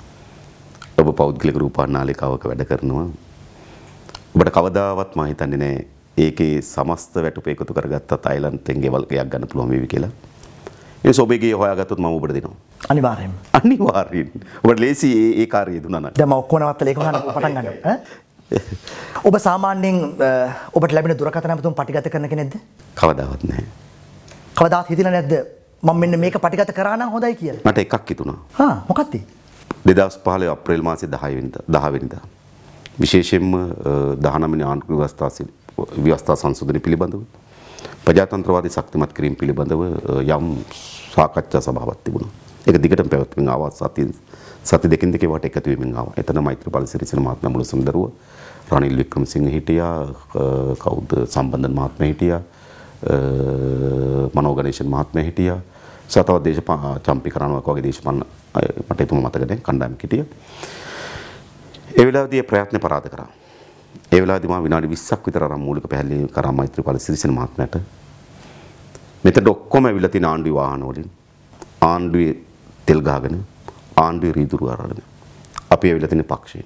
ඔබ පෞද්ගලික රූපවාහිනියක වැඩ කරනවා. ඔබට කවදාවත් මම හිතන්නේ නැහැ ඒකේ සමස්ත වැටුප එකතු කරගත්තත් අයර්ලන්තෙන් ගෙවල් ගයක් ගන්න පුළුවන් වේවි කියලා. ඒ සොබේගේ හොයාගත්තොත් මම ඔබට දෙනවා. අනිවාර්යයෙන්ම. අනිවාර්යයෙන්. ඔබට ලේසි ඒ ඒ කාර්යය දුන්නා නම්. දැන් මම ඔක්කොම නවත්තලා ඒක ගන්න පටන් ගන්නවා. ඔබ සාමාන්‍යයෙන් ඔබට ලැබෙන දුරකථන ඇමතුම් පටිගත කරන කෙනෙක්ද? කවදාවත් නැහැ. කවදාවත් හිතිලා නැද්ද මම මෙන්න මේක පටිගත කරා නම් හොඳයි කියලා? මට එකක් හිතුණා. හා මොකක්ද? දෙදාස් පහළොව අප්‍රේල් මාසේ දහය වෙනිදා දහ වෙනිදා විශේෂයෙන්ම දහනවය වෙනි ආණ්ඩුක්‍රම ව්‍යවස්ථා ව්‍යවස්ථා සංශෝධනය පිළිබඳව ප්‍රජාතන්ත්‍රවාදී ශක්තිමත් කිරීම පිළිබඳව යම් සාකච්ඡා සභාවක් තිබුණා. ඒක දිගටම පැවැත්වෙමින් ආවා. සති සති දෙකකින් දෙකේ වට එකතු වෙමින් ආවා. එතන මෛත්‍රීපාල සිරිසේන මහත්මයා මුළු දරුව රනිල් වික්‍රමසිංහ හිටියා, කවුද සම්බන්ධන් මහත්මයා හිටියා, මනෝගණේෂන් මහත්මයා හිටියා. සතව දේශපාලන චම්පි කරනවා වගේ දේශපාලන මට එතුම මතක නැහැ කණ්ඩායම් හිටියා. ඒ වෙලාවේදී ප්‍රයත්න පරාද කරා. ඒ වෙලාවේදී මම විනාඩි විස්සක් විතර අරන් මූලික පැහැදිලි කරා මෛත්‍රීපාල සිරිසේන මහත්මයාට. මෙතන ඔක්කොම ඇවිල්ලා තියෙන ආණ්ඩුවේ වාහන වලින් ආණ්ඩුවේ තෙල් ගහගෙන ආණ්ඩුවේ රීදුරු අරගෙන අපි ඇවිල්ලා තියෙන පක්ෂේ.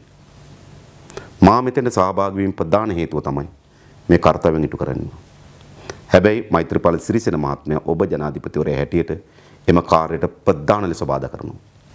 මා මෙතන සහභාගී වීම ප්‍රධාන හේතුව තමයි මේ කාර්යයෙන් ඉටු කරන්නේ. හැබැයි මෛත්‍රීපාල සිරිසේන මහත්මයා ඔබ ජනාධිපතිවරයා හැටියට එම කාර්යයට ප්‍රධාන ලෙස බාධා කරනවා.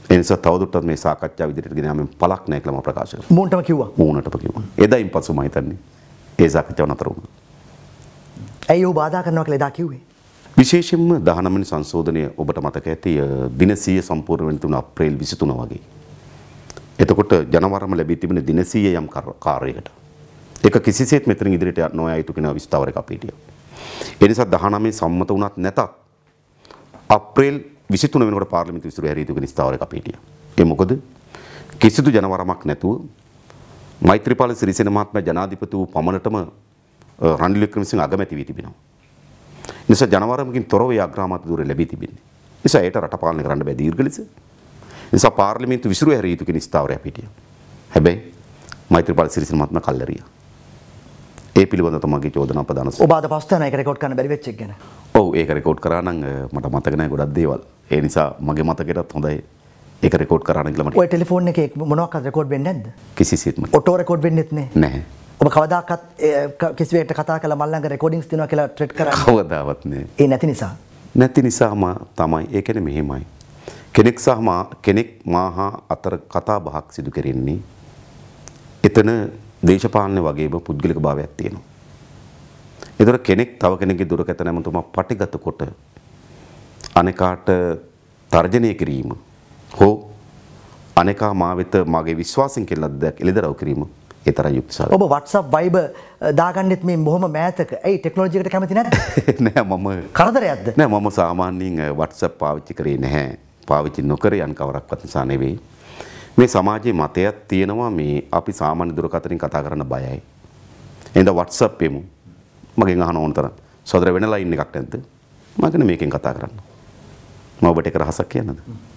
ඒ නිසා තවදුරටත් මේ සාකච්ඡාව ඉදිරියට ගෙන යාමෙන් පළක් නැහැ කියලා මම ප්‍රකාශ කරනවා. මූණටම කිව්වා. මූණටම කිව්වා. එදායින් පසු මම හිතන්නේ ඒ සාකච්ඡාව නතර වුණා. ඇයි ඔබ බාධා කරනවා කියලා එදා කිව්වේ? විශේෂයෙන්ම දහනව වෙනි සංශෝධනය ඔබට මතක ඇති දින සියය සම්පූර්ණ වෙන තුන අප්‍රේල් විසිතුන වගේ. එතකොට ජනවරම ලැබී තිබෙන දින සියය යම් කාර්යයකට. ඒක කිසිසේත් මෙතනින් ඉදිරියට නොයා යුතු කෙනා විස්තරයක් අපිට හිටියා. ඒ නිසා දහනවය සම්මත වුණත් නැතත් අප්‍රේල් විසිතුන වෙනකොට පාර්ලිමේන්තු විසිරු හැරිය යුතු කෙන විස්තරයක් අපිට හිටියා. ඒ මොකද කිසිදු ජනවරමක් නැතුව මෛත්‍රීපාල සිරිසේන මහත්මයා ජනාධිපති වූ පමණටම රනිල් වික්‍රමසිංහ අගමැති වී තිබෙනවා. නිසා ජනවරමකින් තොරව ඒ අග්‍රාමාත්‍ය ධූරය ලැබී තිබෙන්නේ. නිසා ඒට රට පාලනය කරන්න බෑ දීර්ඝ ලෙස. නිසා පාර්ලිමේන්තු විසිරු හැරිය යුතු කෙන ස්ථාවරයක් හිටියා. හැබැයි මෛත්‍රීපාල සිරිසේන මහත්මයා කල්ැරියා. ඒ පිළිබඳව තමගේ චෝදනා ප්‍රදාන. ඔබ අද පස්තන ඒක රෙකෝඩ් කරන්න බැරි වෙච්ච එක ගැන. ඔව් ඒක රෙකෝඩ් කරා නම් මට මතක නැහැ ගොඩක් දේවල්. ඒ නිසා මගේ මතකයටත් හොඳයි ඒක රෙකෝඩ් කරා නම් කියලා මට. ඔය ටෙලිෆෝන් එකේ මොනවාක්වත් රෙකෝඩ් වෙන්නේ නැද්ද? කිසිසේත්ම. ඔටෝ රෙකෝඩ් වෙන්නේත් නැහැ. නැහැ. ඔබ කවදාකවත් කිසිවෙකට කතා කළා මල් ළඟ රෙකෝඩින්ග්ස් තියෙනවා කියලා ට්‍රෙඩ් කරා? කවදාවත් නැහැ. ඒ නැති නිසා. නැති නිසාම තමයි. ඒ කියන්නේ මෙහෙමයි. කෙනෙක් සහ මා කෙනෙක් මාහා අතර කතා බහක් සිදු කෙරෙන්නේ. එතන දේශපාලන වගේම පුද්ගලික භාවයක් තියෙනවා. ඒතර කෙනෙක් තව කෙනෙක්ගේ දුරකථන නැමතුමා පටිගත කොට අනේකාට තර්ජනය කිරීම හෝ අනේකා මා වෙත මගේ විශ්වාසයෙන් කියලා දැක් එළිදරව් කිරීම ඒ තරම් යුක්තිසහගතයි. ඔබ WhatsApp Viber දාගන්නෙත් මේ බොහොම මෑතක. ඇයි ටෙක්නොලොජි එකට කැමති නැද්ද? නෑ මම කරදරයක්ද? නෑ මම සාමාන්‍යයෙන් WhatsApp පාවිච්චි කරේ නැහැ. පාවිච්චි නොකර යන් කවරක්වත් නිසා නෙවෙයි. මේ සමාජයේ මතයක් තියෙනවා මේ අපි සාමාන්‍ය දුරකථනින් කතා කරන්න බයයි. එහෙනම් WhatsApp එමු. මගෙන් අහන ඕන තරම් සොදර වෙන ලයින් එකක් නැද්ද? මම කියන්නේ මේකෙන් කතා කරන්න. මම ඔබට එක රහසක් කියන්නද?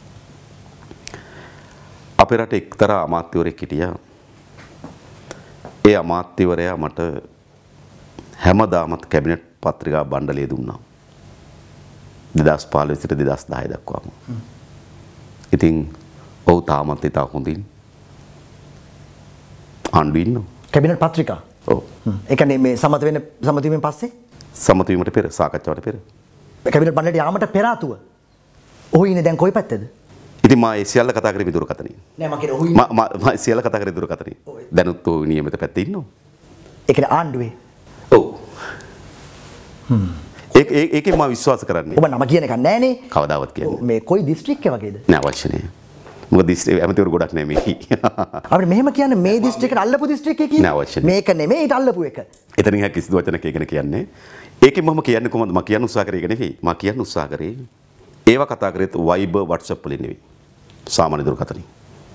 අපේ රටේ එක්තරා අමාත්‍යවරයෙක් හිටියා. ඒ අමාත්‍යවරයා මට හැමදාමත් කැබිනට් පත්‍රිකා බණ්ඩලය දුන්නා. දෙදහස් පහළොව සිට දෙදහස් දහය දක්වාම. ඉතින් ඔහු තාමත් ඉතා හොඳින් ආණ්ඩුවේ ඉන්නවා. කැබිනට් පත්‍රිකා? ඔව්. ඒ කියන්නේ මේ සමත වෙන සමත වීමෙන් පස්සේ? සමත වීමට පෙර සාකච්ඡාවට පෙර. කැබිනට් මණ්ඩලයට යාමට පෙර ආතුව. ඔහු ඉන්නේ දැන් කොයි පැත්තේද? ඉතින් මා ඒ සියල්ල කතා කරේ දුරකථනින්. නෑ මම කියන්නේ ඔහු මම මම සියල්ල කතා කරේ දුරකථනින්. දැනුත් ඔහු නියමිත පැත්තේ ඉන්නවා. ඒ කියන්නේ ආණ්ඩුවේ. ඔව්. හ්ම්. ඒක ඒකේ මම විශ්වාස කරන්නේ. ඔබ නම කියන එක නෑනේ. කවදාවත් කියන්නේ. මේ කොයි දිස්ත්‍රික්කය වගේද? නෑ අවශ්‍ය නෑ. මොකද දිස්ත්‍රික් ඇමතිවරු ගොඩක් නෑ මේකේ. අපිට මෙහෙම කියන්නේ මේ දිස්ත්‍රික්කට අල්ලපු දිස්ත්‍රික්කය කියන්නේ. නෑ අවශ්‍ය නෑ. මේක නෙමෙයි ඊට අල්ලපු එක. එතනින් හැ කිසිදු වචනක ඒකන කියන්නේ. ඒකෙන් මම කියන්නේ කොහොමද? මම කියන්න උත්සාහ කරේ ඒක නෙවෙයි. මම කියන්න උත්සාහ කරේ ඒවා කතා කරේත් Viber WhatsApp වලින් නෙවෙයි. සාමාන්‍ය දුරකථනින්.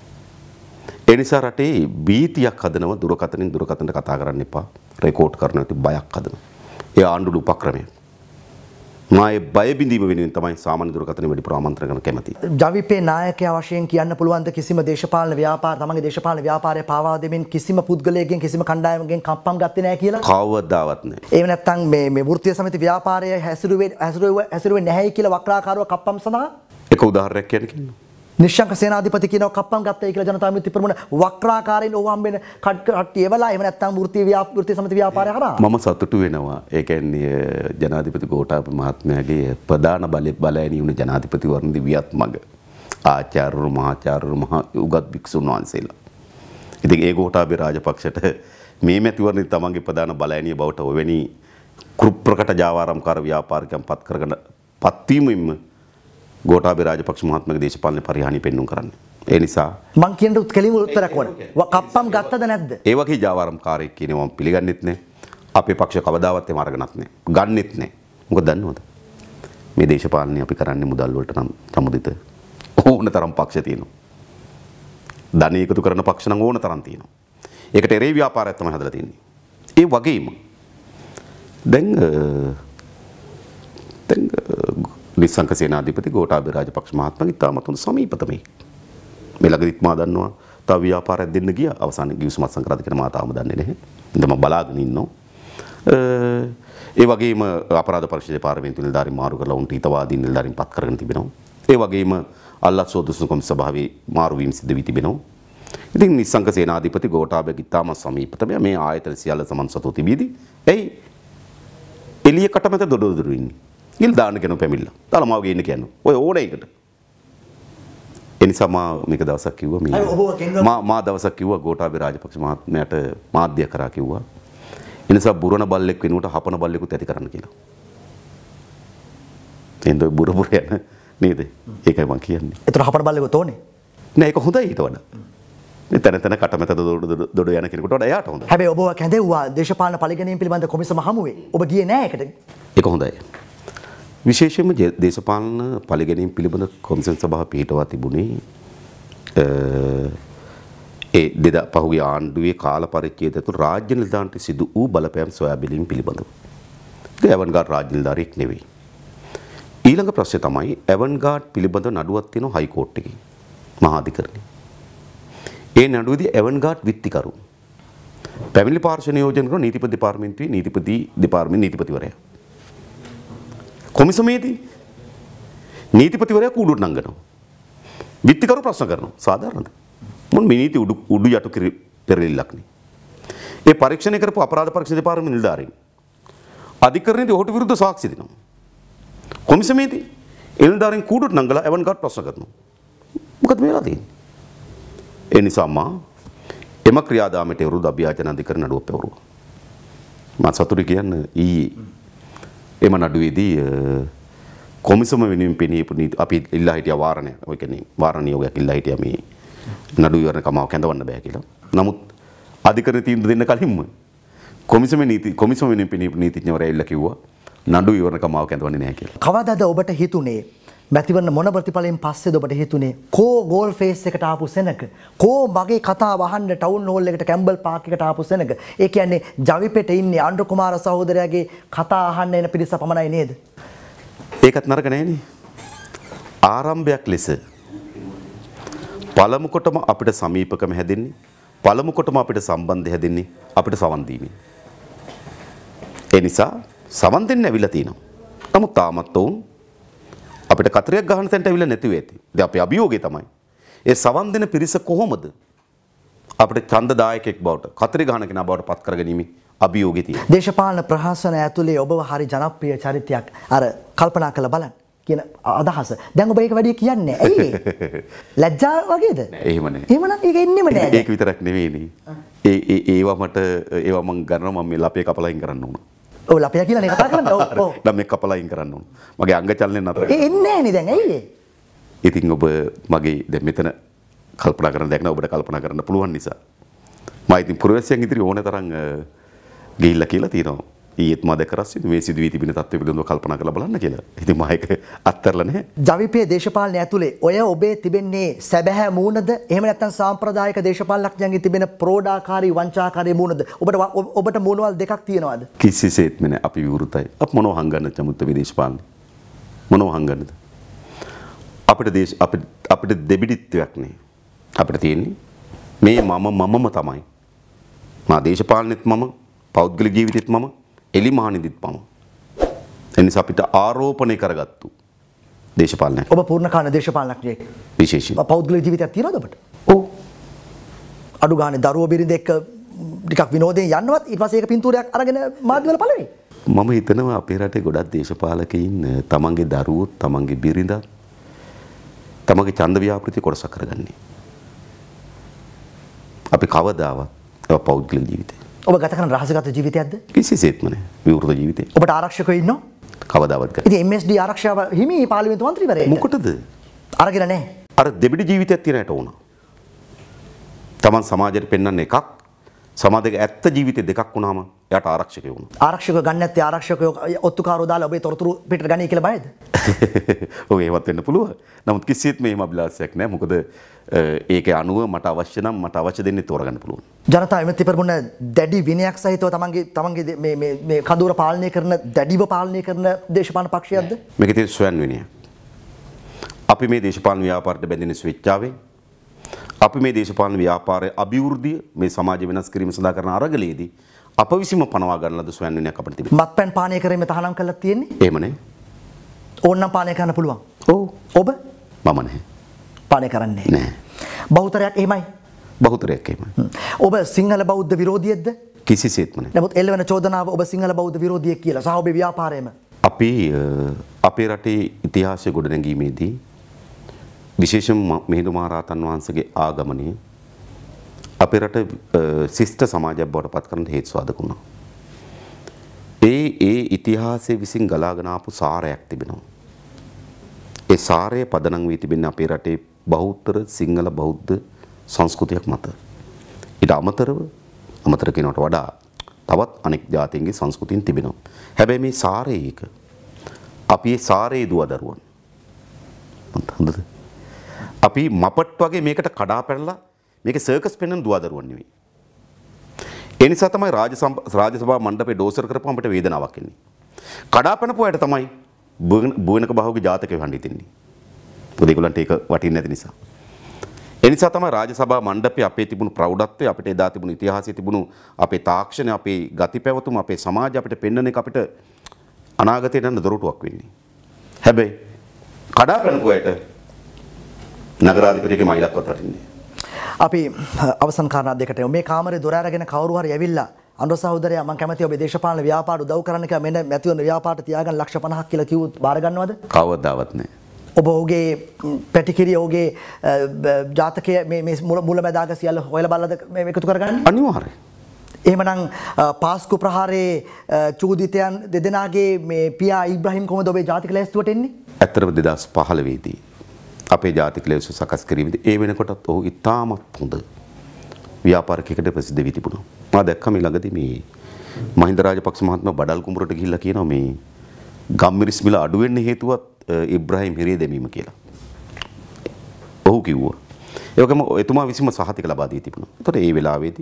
ඒ නිසා රටේ බීතියක් හදනව දුරකථනින් දුරකථනට කතා කරන්න එපා. රෙකෝඩ් කරන්න ඇති බයක් හදනවා. ඒ ආණ්ඩුවේ උපක්‍රමය. මායේ බය බිඳීම වෙනුවෙන් තමයි සාමාන්‍ය දුරකථන වැඩි ප්‍රාමන්ත්‍රණ කරන කැමැති. ජවිපේ නායකයා වශයෙන් කියන්න පුළුවන් ද කිසිම දේශපාලන ව්‍යාපාර තමන්ගේ දේශපාලන ව්‍යාපාරය පාවා දෙමින් කිසිම පුද්ගලයෙක්ගෙන් කිසිම කණ්ඩායමකින් කප්පම් ගත්තේ නැහැ කියලා? කවදාවත් නැහැ. එහෙම නැත්නම් මේ මේ වෘත්තීය සමිති ව්‍යාපාරය හැසිරුවේ හැසිරුවේ හැසිරුවේ නැහැයි කියලා වක්‍රාකාරව කප්පම් සඳහා? එක උදාහරණයක් කියන්න කියන්න. නිශ්ශංක සේනාධිපති කියනවා කප්පම් ගත්තයි කියලා ජනතා විමුක්ති පෙරමුණ වක්‍රාකාරයෙන් ඔහු හම්බෙන කට්ටිය එවලා එහෙම නැත්නම් වෘත්තීය වෘත්තීය සමිති ව්‍යාපාරය හරහා මම සතුටු වෙනවා. ඒ කියන්නේ ජනාධිපති ගෝඨාභය මහත්මයාගේ ප්‍රධාන බලය බලයනි වුණ ජනාධිපතිවරණ දිවියත් මග ආචාර්යවරු මහාචාර්යවරු මහා උගත් භික්ෂුන් වහන්සේලා. ඉතින් ඒ ගෝඨාභය රාජපක්ෂට මේ මැතිවරණය තමන්ගේ ප්‍රධාන බලයනිය බවට ඔවැනි කුප්‍රකට ජාවාරම්කාර ව්‍යාපාරිකයන් පත් කරගෙන පත්වීමෙන්ම ගෝඨාභය රාජපක්ෂ මහත්මයාගේ දේශපාලන පරිහානිය පෙන්වන්න කරන්නේ. ඒ නිසා මං කියන උත් කෙලිම උත්තරයක් වුණ. කප්පම් ගත්තද නැද්ද? ඒ වගේ ජාවාරම්කාරයෙක් කියනවා මම පිළිගන්නෙත් නැහැ. අපේ පක්ෂ කවදාවත් එහෙම අරගෙනත් නැහැ. ගන්නෙත් නැහැ. මොකද දන්නවද? මේ දේශපාලනය අපි කරන්නේ මුදල් වලට නම් සමුදිත ඕන තරම් පක්ෂ තියෙනවා. ධනෙ එකතු කරන පක්ෂ නම් ඕන තරම් තියෙනවා. ඒකට එරේ ව්‍යාපාරයක් තමයි හදලා තියෙන්නේ. ඒ වගේම දැන් දැන් නිසංක සේනාධිපති ගෝඨාභය රාජපක්ෂ මහත්මයාගේ තාමත් හොඳ සමීපතමයි. මේ ළඟදිත් මා දන්නවා තව ව්‍යාපාරයක් දෙන්න ගියා. අවසානයේ ගිවිසුමත් සංක්‍රාන්ති කරන මා තාම දන්නේ නැහැ. ඉතින් මම බලාගෙන ඉන්නවා. ඒ වගේම අපරාධ පරීක්ෂා දෙපාර්තමේන්තුවේ නිලධාරීන් මාරු කරලා උන්ට හිතවාදී නිලධාරීන් පත් කරගෙන තිබෙනවා. ඒ වගේම අල්ලස් සෝදසුකම් සභාවේ මාරු වීම සිදු වී තිබෙනවා. ඉතින් නිසංක සේනාධිපති ගෝඨාභයගේ තාම සමීපතමයි මේ ආයතන සියල්ල සමන්සතෝ තිබීදී. එයි එළිය කටමැද දොඩොදුරු ඉන්නේ. ඉල් දාන්න කෙනෙක් පැමිණිලා. තාලමාවගේ ඉන්න කියන්නේ. ඔය ඕන එකට. ඒ නිසා මා මේක දවසක් කිව්වා මේ මා මා දවසක් කිව්වා ගෝඨාභය රාජපක්ෂ මහත්මයාට මාධ්‍ය කරා කිව්වා. ඒ නිසා බුරණ බල්ලෙක් වෙනුවට හපන බල්ලෙකුත් ඇති කරන්න කියලා. එන්ද බුර බුර යන නේද? ඒකයි මම කියන්නේ. ඒතර හපන බල්ලෙකුත් ඕනේ. නෑ ඒක හොඳයි ඊට වඩා. මේ තන තන කටමැත දොඩ දොඩ යන කෙනෙකුට වඩා එයාට හොඳයි. හැබැයි ඔබ කැඳෙව්වා දේශපාලන පරිගණනය පිළිබඳ කොමිසම හමුවේ. ඔබ ගියේ නෑ ඒකට. ඒක හොඳයි. විශේෂයෙන්ම දේශපාලන පරිගණනය පිළිබඳ කොමිසම් සභාව පිහිටවා තිබුණේ ඒ දෙද පහුගිය ආණ්ඩුවේ කාල පරිච්ඡේදය තුළ රාජ්‍ය නිලධාරීන්ට සිදු වූ බලපෑම් සොයා බැලීම පිළිබඳව. ඒ ඇවන්ගාඩ් රාජ්‍ය නිලධාරියෙක් නෙවෙයි. ඊළඟ ප්‍රශ්නේ තමයි ඇවන්ගාඩ් පිළිබඳ නඩුවක් තියෙනවා හයි කෝට් එකේ. මහා අධිකරණයේ. ඒ නඩුවේදී ඇවන්ගාඩ් විත්තිකරු පැමිණිලි පාර්ශ්ව නියෝජන කරන නීතිපති දෙපාර්තමේන්තුවේ නීතිපති දෙපාර්තමේ නීතිපතිවරයා. කොමිසමේදී නීතිපතිවරයා කූඩුවට නංගනවා. විත්තිකරු ප්‍රශ්න කරනවා. සාධාරණද? මොන මිනීති උඩු උඩු යටු කිරි පෙරලිල්ලක් නේ. ඒ පරීක්ෂණය කරපු අපරාධ පරීක්ෂණ දෙපාර්තමේ නිලධාරීන් අධිකරණයේදී ඔහුට විරුද්ධ සාක්ෂි දෙනවා. කොමිසමේදී නිලධාරීන් කූඩුවට නංගලා ඇවන්ගාඩ් ප්‍රශ්න කරනවා. මොකද මේලා තියෙන්නේ? ඒ නිසා මා එම ක්‍රියාදාමයට විරුද්ධ අභියාචන අධිකරණ නඩුවක් පැවරුවා. මා සතුටු කියන්නේ ඊයේ එම නඩුවේදී කොමිසම වෙනුවෙන් පෙනීපු නීති අපි ඉල්ලා හිටියා වාරණය. ඔය කියන්නේ වාරණ නියෝගයක් ඉල්ලා හිටියා මේ නඩු විවරණ කමාව කැඳවන්න බෑ කියලා. නමුත් අධිකරණ තීන්දුව දෙන්න කලින්ම කොමිසම නීති කොමිසම වෙනුවෙන් පෙනීපු නීතිඥවරයා ඉල්ලා කිව්වා නඩු විවරණ කමාව කැඳවන්නේ නැහැ කියලා. කවදාද ඔබට හිතුනේ මැතිවරණ මොන ප්‍රතිඵලයෙන් පස්සේද ඔබට හිතුනේ කෝ ගෝල් ෆේස් එකට ආපු සෙනක කෝ මගේ කතාව අහන්න ටවුන් හෝල් එකට කැම්බල් පාක් එකට ආපු සෙනක ඒ කියන්නේ ජවිපෙට ඉන්නේ අනුර කුමාර සහෝදරයාගේ කතා අහන්න එන පිරිස පමණයි නේද? ඒකත් නරක නෑනේ. ආරම්භයක් ලෙස පළමු කොටම අපිට සමීපකම හැදෙන්නේ පළමු කොටම අපිට සම්බන්ධය හැදෙන්නේ අපිට සවන් දීමෙන්. ඒ නිසා සවන් දෙන්න ඇවිල්ලා තියෙනවා. නමුත් තාමත් වුන් අපිට කතරයක් ගහන තැනට ඇවිල්ලා නැතිව ඇති. දැන් අපේ අභියෝගය තමයි ඒ සවන් දෙන පිරිස කොහොමද අපිට ඡන්ද දායකෙක් බවට කතරේ ගහන කෙනා බවට පත් කරගැනීමේ අභියෝගය තියෙනවා. දේශපාලන ප්‍රහාසන ඇතුලේ ඔබව හරි ජනප්‍රිය චරිතයක් අර කල්පනා කරලා බලන්න කියන අදහස. දැන් ඔබ ඒක වැඩි කියන්නේ ඇයි? ලැජ්ජා වගේද? එහෙම නෑ. එහෙමනම් ඒක එන්නෙම නෑ. ඒක විතරක් නෙවෙයිනේ. ඒ ඒ ඒවා මට ඒවා මම ගන්නවා මම මේ ලපේ කපලයින් කරන්න ඕන. ඔව් ලපේ කියලා නේ කතා කරන්නේ. ඔව් ඔව්. දැන් මේ කපලයින් කරන්න ඕන. මගේ අංග චලනය නතර කරන්න. ඒ එන්නේ නෑනේ දැන් ඇයි? ඉතින් ඔබ මගේ දැන් මෙතන කල්පනා කරන දෙයක් නෑ ඔබට කල්පනා කරන්න පුළුවන් නිසා. මම ඉතින් පුරවැසියන් ඉදිරි ඕන තරම් ගිහිල්ලා කියලා තියෙනවා. ඊයේත් මම දැක රස්සින් මේ සිදුවී තිබෙන තත්ත්ව පිළිබඳව කල්පනා කරලා බලන්න කියලා. ඉතින් මම ඒක අත්හැරලා නැහැ. ජවිපේ දේශපාලනය ඇතුලේ ඔය ඔබේ තිබෙන්නේ සැබෑ මූණද? එහෙම නැත්නම් සාම්ප්‍රදායික දේශපාලනඥයන්ගේ තිබෙන ප්‍රෝඩාකාරී වංචාකාරී මූණද? ඔබට ඔබට මූණවල් දෙකක් තියෙනවද? කිසිසේත්ම නැහැ. අපි විවෘතයි. අප මොනව හංගන්න චමුත්ත මේ දේශපාලනේ? මොනව හංගන්නද? අපිට දේශ අපිට අපිට දෙබිඩිත්වයක් නේ. අපිට තියෙන්නේ මේ මම මමම තමයි. මා දේශපාලනෙත් මම පෞද්ගලික ජීවිතෙත් මම එලි මහනිදිත් මම. එනිසා අපිට ආරෝපණය කරගත්තු දේශපාලනයක්. ඔබ පූර්ණ කාණ දේශපාලනඥයෙක්. විශේෂයෙන්. පෞද්ගලික ජීවිතයක් තියෙනවද ඔබට? ඔව්. අඩු ගානේ දරුවෝ බිරිඳ එක්ක ටිකක් විනෝදයෙන් යන්නවත් ඊට පස්සේ ඒක පින්තූරයක් අරගෙන මාධ්‍යවල පළවෙනි. මම හිතනවා අපේ රටේ ගොඩක් දේශපාලකයින් තමන්ගේ දරුවෝ තමන්ගේ බිරිඳ තමන්ගේ ඡන්ද ව්‍යාපෘති කොටසක් කරගන්නේ. අපි කවදාවත් ඒ පෞද්ගලික ජීවිතේ ඔබ ගත කරන රහසගත ජීවිතයක්ද? කිසිසේත්ම නෑ. විවෘත ජීවිතේ. ඔබට ආරක්ෂකයෝ ඉන්නෝ? කවදාවත් කරේ. ඉතින් එම් එස් ඩී ආරක්ෂාව හිමි පාර්ලිමේන්තු මන්ත්‍රීවරයෙක්. මොකටද? අරගෙන නෑ. අර දෙබිඩි ජීවිතයක් තියෙනට ඕන. Taman සමාජයට පෙන්වන්න එකක් සමාජයක ඇත්ත ජීවිතේ දෙකක් වුණාම එයාට ආරක්ෂකයෝ වුණා. ආරක්ෂකයෝ ගන්න නැත්තේ ආරක්ෂකයෝ ඔත්තුකාරෝ දාලා ඔබේ තොරතුරු පිටට ගන්නේ කියලා බයද? ඔව් ඒවත් වෙන්න පුළුවන්. නමුත් කිසිත් මේම අභිලාෂයක් නෑ. මොකද ඒකේ අනුව මට අවශ්‍ය නම් මට අවශ්‍ය දෙන්නේ තෝරගන්න පුළුවන්. ජනතා විමුක්ති පෙරමුණ දැඩි විනයක් සහිතව තමන්ගේ තමන්ගේ මේ මේ මේ කඳවුර පාලනය කරන දැඩිව පාලනය කරන දේශපාලන පක්ෂයක්ද? මේකේ තියෙන ස්වයන් විනය. අපි මේ දේශපාලන ව්‍යාපාරයට බැඳෙන ස්විච්චාවෙන් අපි මේ දේශපාලන ව්‍යාපාරයේ අභිවෘද්ධිය මේ සමාජ වෙනස් කිරීම සඳහා කරන අරගලයේදී අප විසින්ම පනවා ගන්න ලද ස්වයන් විනයක් අපිට තිබෙනවා. මත්පැන් පානය කිරීම තහනම් කරලා තියෙන්නේ? එහෙමනේ. ඕනනම් පානය කරන්න පුළුවන්. ඔව්. ඔබ? මම නැහැ. පානය කරන්නේ නැහැ. බහුතරයක් එහෙමයි. බහුතරයක් එහෙමයි. ඔබ සිංහල බෞද්ධ විරෝධියෙක්ද? කිසිසේත්ම නැහැ. නමුත් එල්ලවෙන චෝදනාව ඔබ සිංහල බෞද්ධ විරෝධියෙක් කියලා සහ ඔබේ ව්‍යාපාරයේම. අපි අපේ රටේ ඉතිහාසය ගොඩනැගීමේදී විශේෂයෙන් මිහිඳු මහරහතන් වහන්සේගේ ආගමනය අපේ රට ශිෂ්ට සමාජයක් බවට පත් කරන්න හේතු සාධක වුණා. ඒ ඒ ඉතිහාසයේ විසින් ගලාගෙන ආපු සාරයක් තිබෙනවා. ඒ සාරය පදනම් වී තිබෙන්නේ අපේ රටේ බෞද්ධ සිංහල බෞද්ධ සංස්කෘතියක් මත. ඊට අමතරව අමතර කෙනාට වඩා තවත් අනෙක් ජාතීන්ගේ සංස්කෘතියන් තිබෙනවා. හැබැයි මේ සාරේ එක අපි ඒ සාරේ දුව දරුවන්. හොඳද? අපි මපට් වගේ මේකට කඩා පැනලා මේකේ සර්කස් පෙන්වන දුව දරුවන් නෙවෙයි. ඒ නිසා තමයි රාජසභා මණ්ඩපේ ඩෝසර් කරපුවම අපිට වේදනාවක් එන්නේ. කඩා පැනපු අයට තමයි බුවනක බහුගේ ජාතකේ වහන්න හිටින්නේ. මොකද ඒගොල්ලන්ට ඒක වටින්නේ නැති නිසා. ඒ නිසා තමයි රාජසභා මණ්ඩපේ අපේ තිබුණු ප්‍රෞಢත්වය, අපිට එදා තිබුණු ඉතිහාසයේ තිබුණු අපේ තාක්ෂණය, අපේ ගති පැවතුම, අපේ සමාජය අපිට පෙන්වන එක අපිට අනාගතයට යන දොරටුවක් වෙන්නේ. හැබැයි කඩා පැනපු අයට නගරාධිපතිගේ මයිලක්වත් වටින්නේ. අපි අවසන් කාරණා දෙකට මේ කාමරේ දොර අරගෙන කවුරු හරි ඇවිල්ලා අනුර සහෝදරයා මම කැමතියි ඔබේ දේශපාලන ව්‍යාපාර උදව් කරන්න කියලා මෙන්න මැතිවන ව්‍යාපාරට තියාගන්න ලක්ෂ පනහක් කියලා කිව්වොත් බාර ගන්නවද? කවදාවත් නැහැ. ඔබ ඔහුගේ පැටිකිරිය ඔහුගේ ජාතකයේ මේ මේ මුල මැදාග සියල්ල හොයලා බලලාද මේ එකතු කරගන්නේ? අනිවාර්යයෙන්. එහෙමනම් පාස්කු ප්‍රහාරයේ චූදිතයන් දෙදෙනාගේ මේ පියා ඉබ්‍රහීම් කොහොමද ඔබේ ජාතික ලැයිස්තුවට එන්නේ? ඇත්තටම දෙදහස් පහළොව දී අපේ ජාතික ලැයිස්තුව සකස් කිරීමේදී ඒ වෙනකොටත් ඔහු ඉතාමත් හොඳ ව්‍යාපාරිකයෙකුට ප්‍රසිද්ධ වී තිබුණා. මම දැක්කම ළඟදී මේ මහින්ද රාජපක්ෂ මහත්මයා බඩල් කුඹරට ගිහිල්ලා කියනවා මේ ගම්මිරිස් මිල අඩු වෙන්න හේතුවත් ඉබ්‍රහීම් හිරිය දැමීම කියලා. ඔහු කිව්වා. ඒ වගේම එතුමා විසින්ම සහතික ලබා දී තිබුණා. ඒතකොට ඒ වෙලාවේදී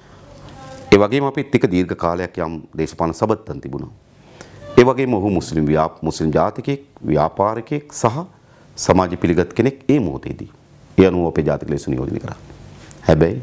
ඒ වගේම අපිත් එක දීර්ඝ කාලයක් යම් දේශපාලන සබත්තන් තිබුණා. ඒ වගේම ඔහු මුස්ලිම් ව්‍යාප මුස්ලිම් ජාතිකයෙක්, ව්‍යාපාරිකයෙක් සහ සමාජ පිළිගත් කෙනෙක් ඒ මොහොතේදී. ඒ අනුව අපේ ජාතික ලේසු නියෝජනය කරා. හැබැයි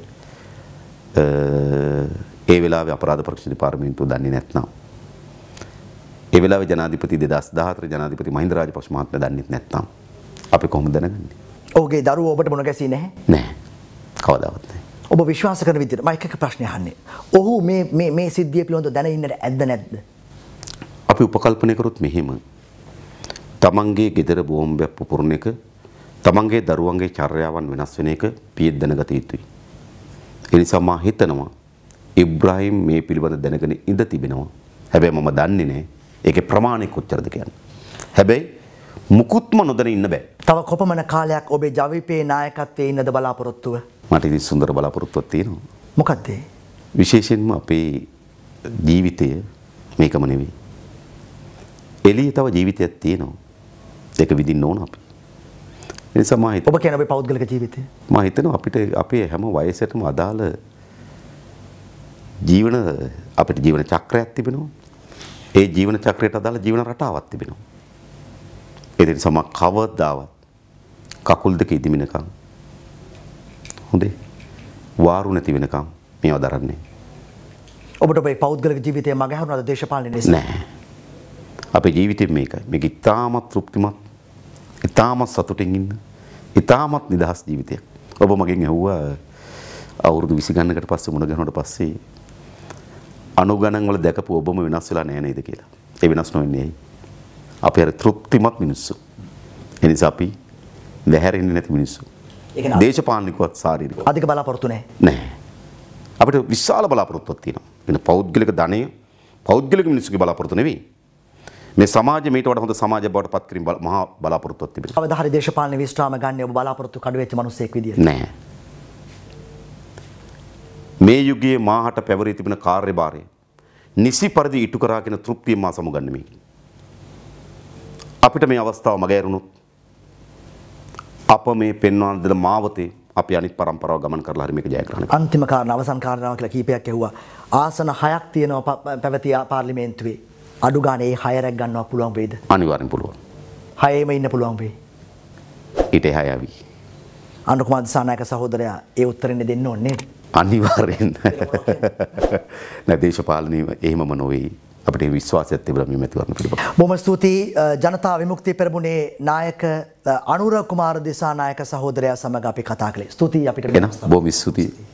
ඒ වෙලාවේ අපරාධ පරීක්ෂණ දෙපාර්තමේන්තුව දන්නේ නැත්නම් ඒ වෙලාවේ ජනාධිපති දෙදහස් දහහතර ජනාධිපති මහින්ද රාජපක්ෂ මහත්මයා දන්නේ නැත්නම් අපි කොහොමද දැනගන්නේ? ඔහුගේ දරුවෝ ඔබට මොන ගැසී නැහැ? නැහැ. කවදාවත් නැහැ. ඔබ විශ්වාස කරන විදිහට මම එක ප්‍රශ්නයක් අහන්නේ. ඔහු මේ මේ මේ සිද්ධිය පිළිබඳව දැන ඉන්නට ඇද්ද නැද්ද? අපි උපකල්පනය කරොත් මෙහෙම. තමන්ගේ ගෙදර බෝම්බයක් පුපුරන එක, තමන්ගේ දරුවන්ගේ චර්යාවන් වෙනස් වෙන එක පියෙත් දැනගත යුතුයි. ඒ නිසා මා හිතනවා ඉබ්‍රහීම් මේ පිළිබඳ දැනගෙන ඉඳ තිබෙනවා. හැබැයි මම දන්නේ නැහැ ඒකේ ප්‍රමාණය කොච්චරද කියන්නේ. හැබැයි මුකුත්ම නොදැන ඉන්න බෑ. තව කොපමණ කාලයක් ඔබේ ජවිපේ නායකත්වයේ ඉන්නද බලාපොරොත්තුව? මට ඉතින් සුන්දර බලාපොරොත්තුවක් තියෙනවා. මොකක්ද ඒ? විශේෂයෙන්ම අපේ ජීවිතය මේකම නෙවෙයි. එළියේ තව ජීවිතයක් තියෙනවා. ඒක විඳින්න ඕන අපි. ඒ නිසා මම හිත ඔබ කියන ඔබේ පෞද්ගලික ජීවිතය මම හිතනවා අපිට අපේ හැම වයසටම අදාළ ජීවන අපිට ජීවන චක්‍රයක් තිබෙනවා. ඒ ජීවන චක්‍රයට අදාළ ජීවන රටාවක් තිබෙනවා. ඒ නිසා මම කවදාවත් කකුල් දෙක ඉදිමිනකම් හොඳේ වාරු නැති වෙනකම් මේව දරන්නේ. ඔබට ඔබේ පෞද්ගලික ජීවිතය මගහැරුණාද දේශපාලන නිසා? නෑ. අපේ ජීවිතේ මේකයි. මේක ඉතාමත් තෘප්තිමත්, ඉතාමත් සතුටින් ඉන්න, ඉතාමත් නිදහස් ජීවිතයක්. ඔබ මගෙන් ඇහුවා අවුරුදු විසි ගණනකට පස්සේ මුණ ගැහුණාට පස්සේ අනු ගණන් වල දැකපු ඔබම වෙනස් වෙලා නෑ නේද කියලා. ඒ වෙනස් නොවෙන්නේ ඇයි? අපි අර තෘප්තිමත් මිනිස්සු. ඒ නිසා අපි වැහැරෙන්නේ නැති මිනිස්සු. දේශපාලනිකවත් ශාරීරිකව අධික බලාපොරොත්තු නැහැ. නැහැ. අපිට විශාල බලාපොරොත්තුවක් තියෙනවා. එන පෞද්ගලික ධනය පෞද්ගලික මිනිස්සුගේ බලාපොරොත්තු නෙවෙයි. මේ සමාජය මේට වඩා හොඳ සමාජයක් බවට පත් කිරීම මහා බලාපොරොත්තුවක් තිබෙනවා. කවදා හරි දේශපාලන විශ්‍රාම ගන්න ඔබ බලාපොරොත්තු කඩු වෙච්ච මිනිසෙක් විදියට? නැහැ. මේ යුගයේ මාහට පැවරී තිබෙන කාර්යභාරය නිසි පරිදි ඉටු කරාගෙන තෘප්තිය මා සමුගන්නේ මේක. අපිට මේ අවස්ථාව මගහැරුණොත් අප මේ පෙන්වන දෙන මාවතේ අපි අනිත් පරම්පරාව ගමන් කරලා හරි මේක ජය ගන්න. අන්තිම කාරණා අවසන් කාරණාව කියලා කීපයක් ඇහුවා. ආසන හයක් තියෙනවා පැවති පාර්ලිමේන්තුවේ. අඩු ගානේ ඒ හය රැක් ගන්නවා පුළුවන් වේද? අනිවාර්යෙන් පුළුවන්. හයේම ඉන්න පුළුවන් වෙයි. ඊට එහා යවි. අනුකුමාර දිසානායක සහෝදරයා ඒ උත්තරෙන්නේ දෙන්න ඕනේ නේද? අනිවාර්යෙන්. නැ දේශපාලනීය එහෙමම නොවේ. අපිට විශ්වාසයක් තිබුණා මේ මැතිවරණ පිළිබඳව. බොහොම ස්තුතියි ජනතා විමුක්ති පෙරමුණේ නායක අනුර කුමාර දිසානායක සහෝදරයා සමග අපි කතා කළේ. ස්තුතියි අපිට. එන බොහොම ස්තුතියි.